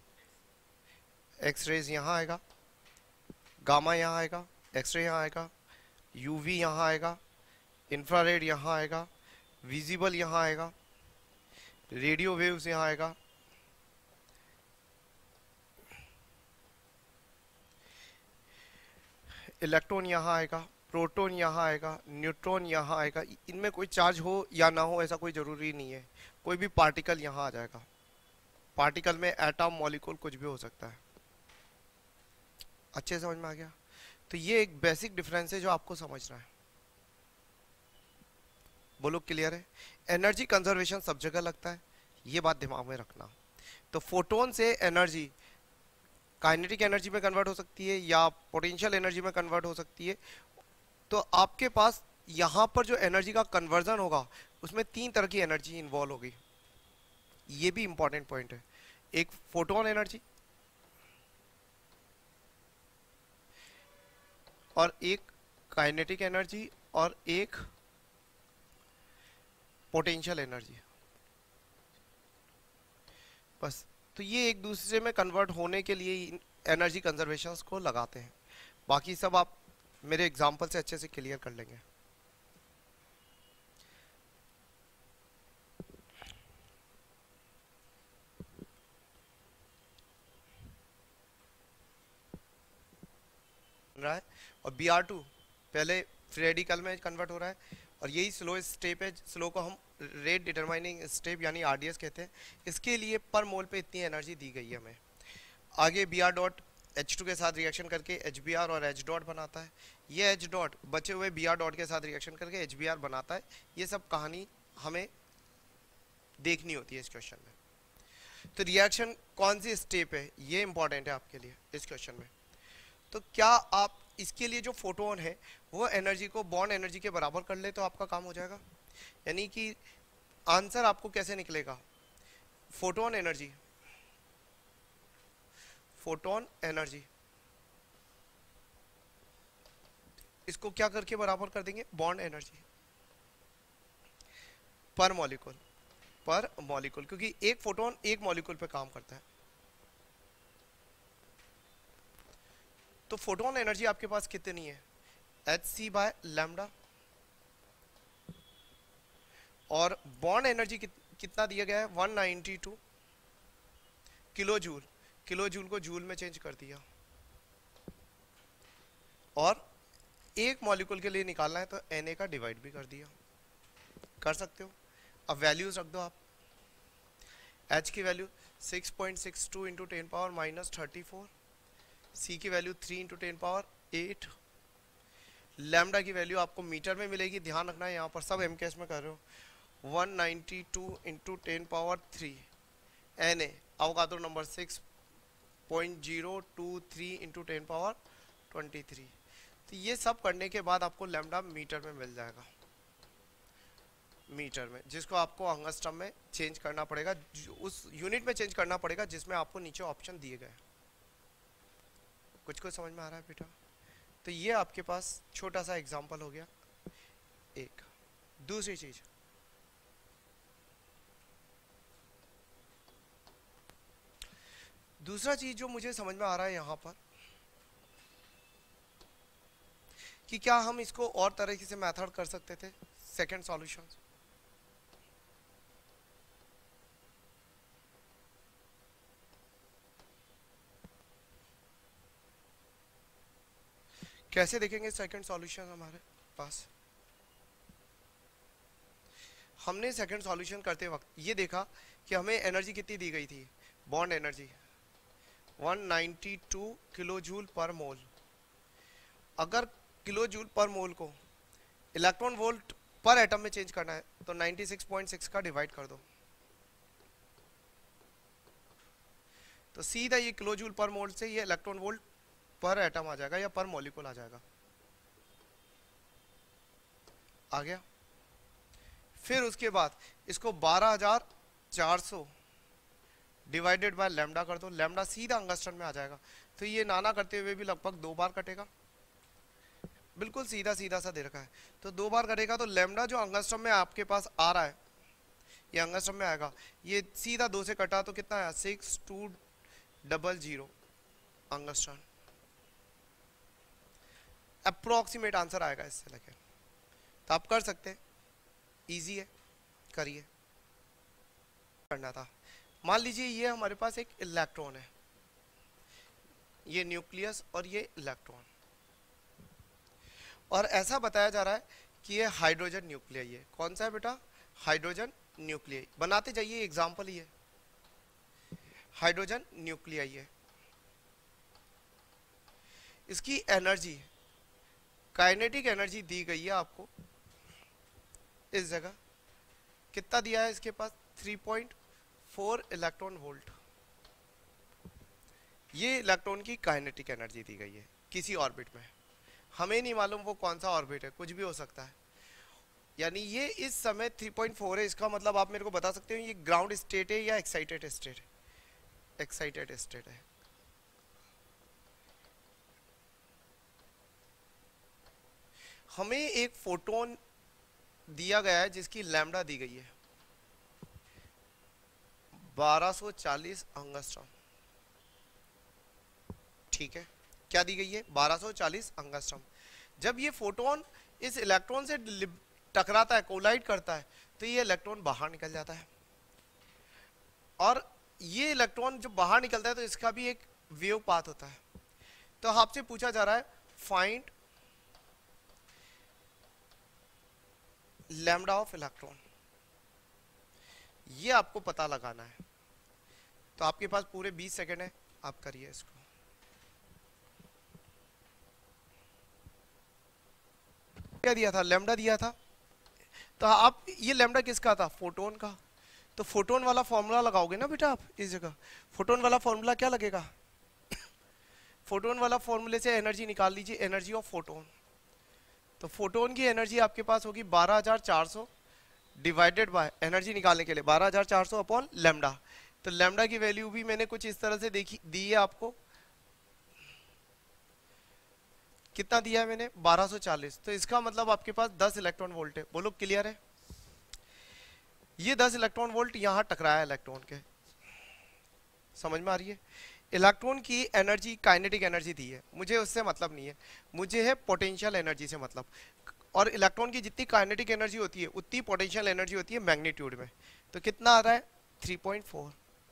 एक्स रेज यहां आएगा, गामा यहां आएगा, एक्सरे यहां आएगा, यूवी यहां आएगा, इंफ्रारेड यहां आएगा, विजिबल यहां आएगा, रेडियो वेव्स यहां आएगा, इलेक्ट्रॉन यहां आएगा, प्रोटॉन यहां आएगा, न्यूट्रॉन यहां आएगा। इनमें कोई चार्ज हो या ना हो ऐसा कोई जरूरी नहीं है, कोई भी पार्टिकल यहां आ जाएगा। पार्टिकल में एटम, मॉलिक्यूल कुछ भी हो सकता है। अच्छे समझ में आ गया? तो ये एक बेसिक डिफरेंस है जो आपको समझना है। बोलो क्लियर है? एनर्जी कंजर्वेशन सब जगह लगता है, ये बात दिमाग में रखना। तो फोटोन से एनर्जी काइनेटिक एनर्जी में कन्वर्ट हो सकती है या पोटेंशियल एनर्जी में कन्वर्ट हो सकती है। तो आपके पास यहां पर जो एनर्जी का कन्वर्जन होगा उसमें 3 तरह की एनर्जी इन्वॉल्व होगी, ये भी इंपॉर्टेंट पॉइंट है। एक फोटोन एनर्जी और एक काइनेटिक एनर्जी और एक पोटेंशियल एनर्जी, बस। तो ये एक दूसरे में कन्वर्ट होने के लिए एनर्जी कंजर्वेशन को लगाते हैं। बाकी सब आप मेरे एग्जांपल से अच्छे से क्लियर कर लेंगे। रहा है और Br2 पहले फ्री रेडिकल में कन्वर्ट हो रहा है, और यही स्लो स्टेप है। स्लो को हम रेट डिटरमाइनिंग स्टेप यानी RDS कहते हैं। इसके लिए पर मोल पे इतनी एनर्जी दी गई है हमें। आगे Br डॉट H2 के साथ रिएक्शन करके HBr और H डॉट बनाता है। ये H डॉट बचे हुए Br डॉट के साथ रिएक्शन करके HBr बनाता है। ये सब कहानी हमें देखनी होती है इस क्वेश्चन में। तो रिएक्शन कौन सी स्टेप है ये इंपॉर्टेंट है आपके लिए इस क्वेश्चन में। तो क्या आप इसके लिए जो फोटोन है वो एनर्जी को बॉन्ड एनर्जी के बराबर कर ले तो आपका काम हो जाएगा। यानी कि आंसर आपको कैसे निकलेगा? फोटोन एनर्जी, फोटोन एनर्जी इसको क्या करके बराबर कर देंगे? Bond energy per molecule, per molecule, क्योंकि एक फोटोन एक मॉलिक्यूल पे काम करता है। तो फोटोन एनर्जी आपके पास कितनी है? Hc by lambda. और बॉन्ड एनर्जी कितना दिया गया है? 192 किलो जूल। किलो जूल को जूल में चेंज कर दिया, और एक मॉलिक्यूल के लिए निकालना है तो Na का डिवाइड भी कर दिया। कर सकते हो। अब वैल्यूज रख दो आप। H की value 6.62 into 10 power minus 34, C की वैल्यू 3 इंटू 10 पावर 8, लैम्डा की वैल्यू आपको मीटर में मिलेगी, ध्यान रखना है यहाँ पर सब MKS में कर रहे हो। 192 into 10 power 3, Na Avogadro number 6.023 into 10 power 23। तो ये सब करने के बाद आपको लैम्डा मीटर में मिल जाएगा, मीटर में, जिसको आपको अंगस्ट्रम में चेंज करना पड़ेगा, उस यूनिट में चेंज करना पड़ेगा जिसमें आपको नीचे ऑप्शन दिए गए। कुछ समझ में आ रहा है बेटा? तो ये आपके पास छोटा सा एग्जांपल हो गया। एक। दूसरी चीज, दूसरा चीज जो मुझे समझ में आ रहा है यहां पर कि क्या हम इसको और तरीके से मेथड कर सकते थे, सेकंड सॉल्यूशन। कैसे देखेंगे सेकंड सॉल्यूशन हमारे पास? हमने सेकंड सॉल्यूशन करते वक्त ये देखा कि हमें एनर्जी कितनी दी गई थी, bond energy 192 kilo joule per मोल। अगर किलो जूल पर मोल को इलेक्ट्रॉन वोल्ट पर एटम में चेंज करना है तो 96.6 का डिवाइड कर दो, तो सीधा ये किलो जूल पर मोल से ये इलेक्ट्रॉन वोल्ट पर एटम आ जाएगा या पर मॉलिक्यूल आ जाएगा। आ गया। फिर उसके बाद इसको 12,400 डिवाइडेड बाय लैम्डा कर दो, लैम्डा सीधा अंगस्ट्रम में आ जाएगा। तो ये नाना करते हुए भी लगभग 2 बार कटेगा, बिल्कुल सीधा सीधा सा दे रखा है, तो 2 बार कटेगा। तो लैम्डा जो अंगस्ट्रम में आपके पास आ रहा है, ये अंगस्ट्रम में आएगा, ये सीधा 2 से कटा तो कितना आया 6200 अंगस्ट्रम। अप्रोक्सीमेट आंसर आएगा इससे लेके, तो आप कर सकते हैं, इजी है, करिए। करना था, मान लीजिए ये हमारे पास एक इलेक्ट्रॉन है, ये न्यूक्लियस और ये इलेक्ट्रॉन, और ऐसा बताया जा रहा है कि ये हाइड्रोजन न्यूक्लियाई है। कौन सा है बेटा? Hydrogen nuclei. बनाते जाइए, एग्जांपल ही है, हाइड्रोजन न्यूक्लियाई है। इसकी एनर्जी, काइनेटिक एनर्जी दी गई है आपको इस जगह, कितना दिया है इसके पास 3.4 इलेक्ट्रॉन वोल्ट। ये इलेक्ट्रॉन की काइनेटिक एनर्जी दी गई है किसी ऑर्बिट में, हमें नहीं मालूम वो कौन सा ऑर्बिट है, कुछ भी हो सकता है। यानी ये इस समय 3.4 है, इसका मतलब आप मेरे को बता सकते हो ये ग्राउंड स्टेट है या एक्साइटेड स्टेट है? एक्साइटेड स्टेट है। हमें एक फोटोन दिया गया है जिसकी लैम्डा दी गई है 1240 एंगस्ट्रॉम, ठीक है, क्या दी गई है 1240 एंगस्ट्रॉम। जब ये फोटोन इस इलेक्ट्रॉन से टकराता है, कोलाइड करता है, तो ये इलेक्ट्रॉन बाहर निकल जाता है, और ये इलेक्ट्रॉन जब बाहर निकलता है तो इसका भी एक वेव पाथ होता है। तो आपसे पूछा जा रहा है फाइंड लैम्डा ऑफ इलेक्ट्रॉन, ये आपको पता लगाना है। तो आपके पास पूरे 20 सेकेंड है, आप करिए इसको। क्या दिया था? लैम्डा दिया था। तो आप, ये लैम्डा किसका था? फोटोन का। तो फोटोन वाला फॉर्मूला लगाओगे ना बेटा आप इस जगह। फोटोन वाला फॉर्मूला क्या लगेगा? फोटोन वाला फॉर्मूले से एनर्जी निकाल लीजिए, एनर्जी ऑफ फोटोन। तो फोटोन की एनर्जी आपके पास होगी 12400 डिवाइडेड बाय, एनर्जी निकालने के लिए 12400 अपॉन लैम्डा। तो लैम्डा की वैल्यू भी मैंने कुछ इस तरह से देखी दी है आपको, कितना दिया है मैंने 1240। तो इसका मतलब आपके पास 10 इलेक्ट्रॉन वोल्ट है। बोलो क्लियर है? ये 10 इलेक्ट्रॉन वोल्ट यहां टकराया इलेक्ट्रॉन के, समझ में आ रही है? इलेक्ट्रॉन की एनर्जी काइनेटिक एनर्जी दी है, मुझे उससे मतलब नहीं है, मुझे है पोटेंशियल एनर्जी से मतलब। और इलेक्ट्रॉन की जितनी काइनेटिक एनर्जी होती है उतनी पोटेंशियल एनर्जी होती है मैग्नीट्यूड में। तो कितना आ रहा है 3.4।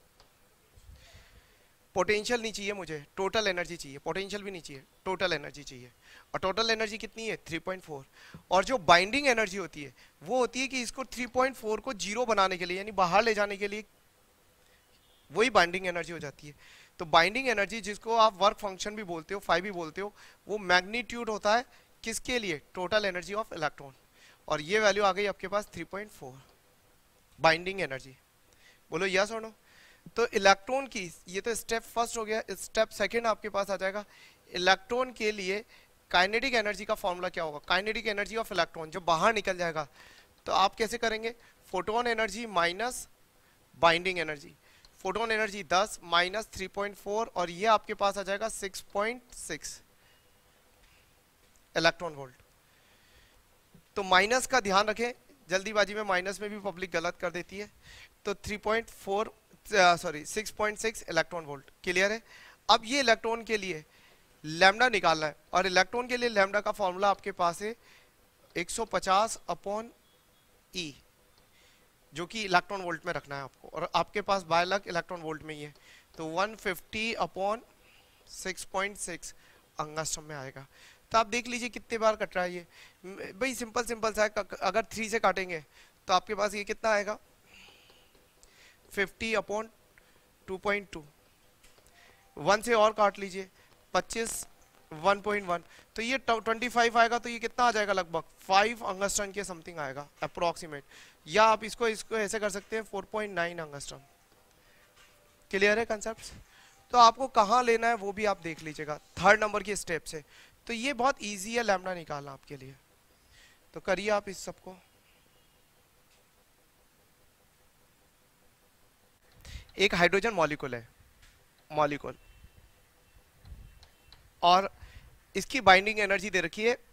पोटेंशियल नहीं चाहिए मुझे, टोटल एनर्जी चाहिए, पोटेंशियल भी नहीं चाहिए, टोटल एनर्जी चाहिए। और टोटल एनर्जी कितनी है 3.4। और जो बाइंडिंग एनर्जी होती है वो होती है कि इसको 3.4 को जीरो बनाने के लिए, यानी बाहर ले जाने के लिए, वही बाइंडिंग एनर्जी हो जाती है। तो बाइंडिंग एनर्जी, जिसको आप वर्क फंक्शन भी बोलते हो, फाई भी बोलते हो, वो मैग्नीट्यूड होता है किसके लिए? Total energy of electron. और ये वैल्यू आ गई आपके पास 3.4 बाइंडिंग एनर्जी। बोलो यस और नो? तो इलेक्ट्रॉन की, ये तो स्टेप फर्स्ट हो गया, स्टेप सेकंड आपके पास आ जाएगा। इलेक्ट्रॉन के लिए काइनेटिक एनर्जी का फॉर्मूला क्या होगा? काइनेटिक एनर्जी ऑफ इलेक्ट्रॉन जब बाहर निकल जाएगा तो आप कैसे करेंगे? Photon energy minus binding energy. Photon energy 10 minus 3.4, और ये आपके पास आ जाएगा 6.6 इलेक्ट्रॉन वोल्ट। तो माइनस का ध्यान रखें, जल्दीबाजी में माइनस में भी पब्लिक गलत कर देती है। तो 6.6 इलेक्ट्रॉन वोल्ट क्लियर है। अब ये इलेक्ट्रॉन के लिए लैम्डा निकालना है, और इलेक्ट्रॉन के लिए लैम्डा का फॉर्मूला आपके पास है 150 अपॉन ई, जो कि इलेक्ट्रॉन वोल्ट में रखना है आपको, और आपके पास बाय लक इलेक्ट्रॉन वोल्ट में ही है, तो 150 अपॉन 6.6 अंगस्ट्रम में आएगा। तो आप देख लीजिए कितने बार कट रहा है ये, भाई सिंपल सिंपल सा है। अगर 3 से काटेंगे तो आपके पास ये कितना आएगा, 50 अपॉन 2.2, 1 से और काट लीजिए 25, 1.1, तो ये 25 आएगा। तो ये कितना आ जाएगा, लगभग 5 अंगस्ट्रम के समथिंग आएगा अप्रोक्सीमेट, या आप इसको ऐसे कर सकते हैं 4.9 अंगस्ट्रम। क्लियर है कंसेप्ट। तो आपको कहाँ लेना है वो भी आप देख लीजिएगा 3rd नंबर की स्टेप से। तो ये बहुत इजी है लैम्डा निकालना आपके लिए, तो करिए आप इस सबको। एक हाइड्रोजन मॉलिक्यूल है, मॉलिक्यूल, और इसकी बाइंडिंग एनर्जी दे रखी है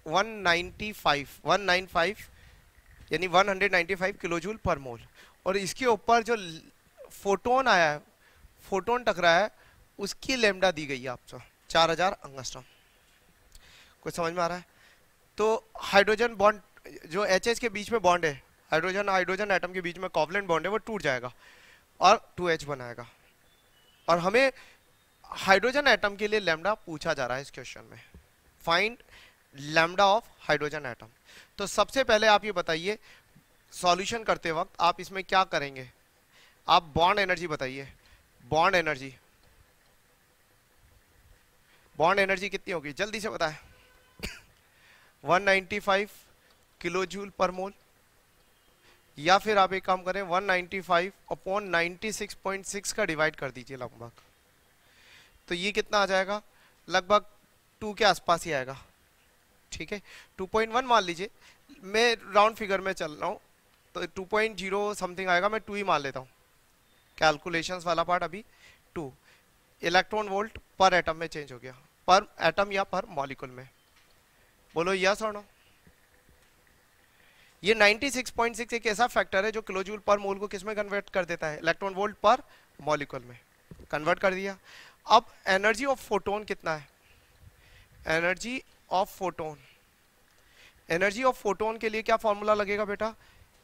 195 यानी 195 किलोजूल पर मोल, और इसके ऊपर जो फोटोन आया है, फोटोन टकरा है, उसकी लैम्डा दी गई है आपको 4000 अंगस्ट्रम। कुछ समझ में आ रहा है। तो हाइड्रोजन बॉन्ड जो एच के बीच में बॉन्ड है, हाइड्रोजन हाइड्रोजन एटम के बीच में कोवलेंट बॉन्ड है, वो टूट जाएगा और 2H बनाएगा। और हमें हाइड्रोजन एटम के लिए लैम्डा पूछा जा रहा है इस क्वेश्चन में, find lambda of hydrogen atom. तो सबसे पहले आप ये बताइए, सॉल्यूशन करते वक्त आप इसमें क्या करेंगे, आप बॉन्ड एनर्जी बताइए। बॉन्ड एनर्जी कितनी होगी, जल्दी से बताएं। 195 किलोजूल पर मोल, या फिर आप एक काम करें 195 अपॉन 96.6 का डिवाइड कर दीजिए लगभग, तो ये कितना आ जाएगा, लगभग 2 के आसपास ही आएगा। ठीक है, 2.1 मान लीजिए, मैं राउंड फिगर में चल रहा हूँ, तो 2.0 समथिंग आएगा, मैं 2 ही मान लेता हूँ, कैलकुलेशंस वाला पार्ट अभी 2 इलेक्ट्रॉन वोल्ट पर एटम में चेंज हो गया, पर एटम या पर मॉलिक्यूल में। बोलो यस और नो। ये 96.6 एक ऐसा फैक्टर है जो किलोजूल पर मोल को किस में कन्वर्ट कर देता है, इलेक्ट्रॉन वोल्ट पर मॉलिक्यूल में कन्वर्ट कर दिया। अब एनर्जी ऑफ फोटोन कितना है, energy of photon, energy of photon के लिए क्या फॉर्मूला लगेगा बेटा,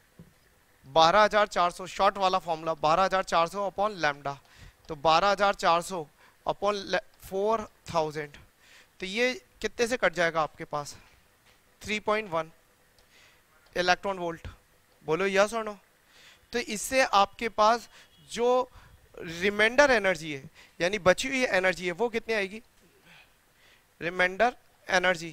12400, शॉर्ट वाला फॉर्मूला 12400 अपॉन लैम्डा, तो 12400 अपॉन 4000, तो ये कितने से कट जाएगा आपके पास, 3.1 इलेक्ट्रॉन वोल्ट। बोलो यस और नो। तो इससे आपके पास जो रिमाइंडर एनर्जी है, यानी बची हुई एनर्जी है, वो कितनी आएगी, रिमाइंडर एनर्जी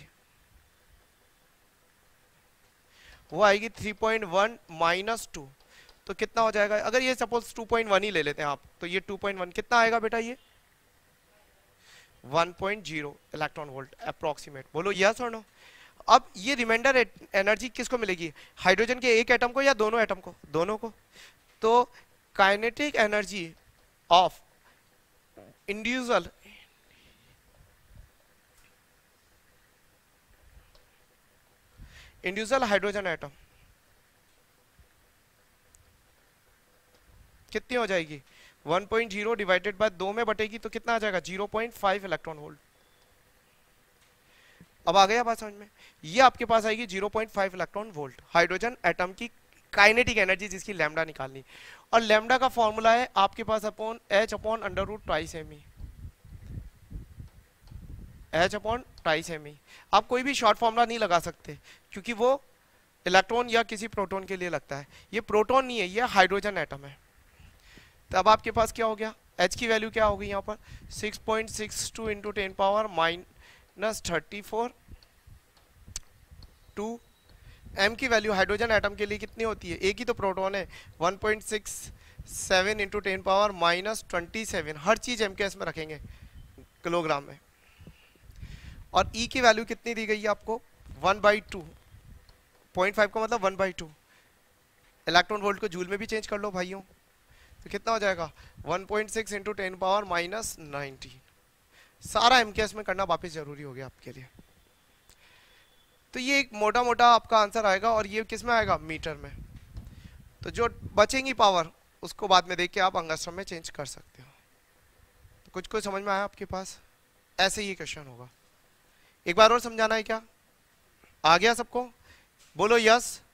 वो आएगी 3.1 माइनस 2, तो कितना हो जाएगा, अगर ये सपोज 2.1 ही ले लेते हैं आप, तो ये 2.1 कितना आएगा बेटा, ये 1.0 इलेक्ट्रॉन वोल्ट अप्रोक्सीमेट। बोलो यस और नो। अब ये रिमाइंडर एनर्जी किसको मिलेगी, हाइड्रोजन के एक एटम को या दोनों एटम को, दोनों को। तो kinetic energy of individual hydrogen atom कितनी हो जाएगी, 1.0 डिवाइडेड बाय 2 में बटेगी, तो कितना आ जाएगा, 0.5 इलेक्ट्रॉन वोल्ट। अब आ गया बात समझ में, ये आपके पास आएगी 0.5 इलेक्ट्रॉन वोल्ट, हाइड्रोजन एटम की काइनेटिक एनर्जी जिसकी लैम्डा निकालनी, और लैम्डा का फॉर्मूला है आपके पास upon H upon under root twice M E, H upon twice M E. आप कोई भी शॉर्ट फॉर्मूला नहीं लगा सकते, क्योंकि वो इलेक्ट्रॉन या किसी प्रोटॉन के लिए लगता है, ये प्रोटॉन नहीं है, ये हाइड्रोजन एटम है। तो अब आपके पास क्या हो गया, H की वैल्यू क्या होगी यहाँ पर, 6.62 इंटू 10 पावर माइनस 34, 2 m की वैल्यू हाइड्रोजन एटम के लिए कितनी होती है, एक ही तो प्रोटॉन है, 1.67 इंटू 10 पावर माइनस 27, हर चीज MKS में रखेंगे किलोग्राम में। और E की वैल्यू कितनी दी गई है आपको, 1/2, 0.5 का मतलब 1/2, इलेक्ट्रॉन वोल्ट को जूल में भी चेंज कर लो भाइयों, तो कितना हो जाएगा 1.6 इंटू 10 पावर माइनस 19। सारा MKS में करना वापस जरूरी हो गया आपके लिए। तो ये एक मोटा मोटा आपका आंसर आएगा, और ये किस में आएगा, मीटर में। तो जो बचेंगी पावर उसको बाद में देख के आप अंगस्ट्रम में चेंज कर सकते हो। तो कुछ समझ में आया आपके पास? ऐसे ही क्वेश्चन होगा। एक बार और समझाना है क्या? आ गया सबको? बोलो यस।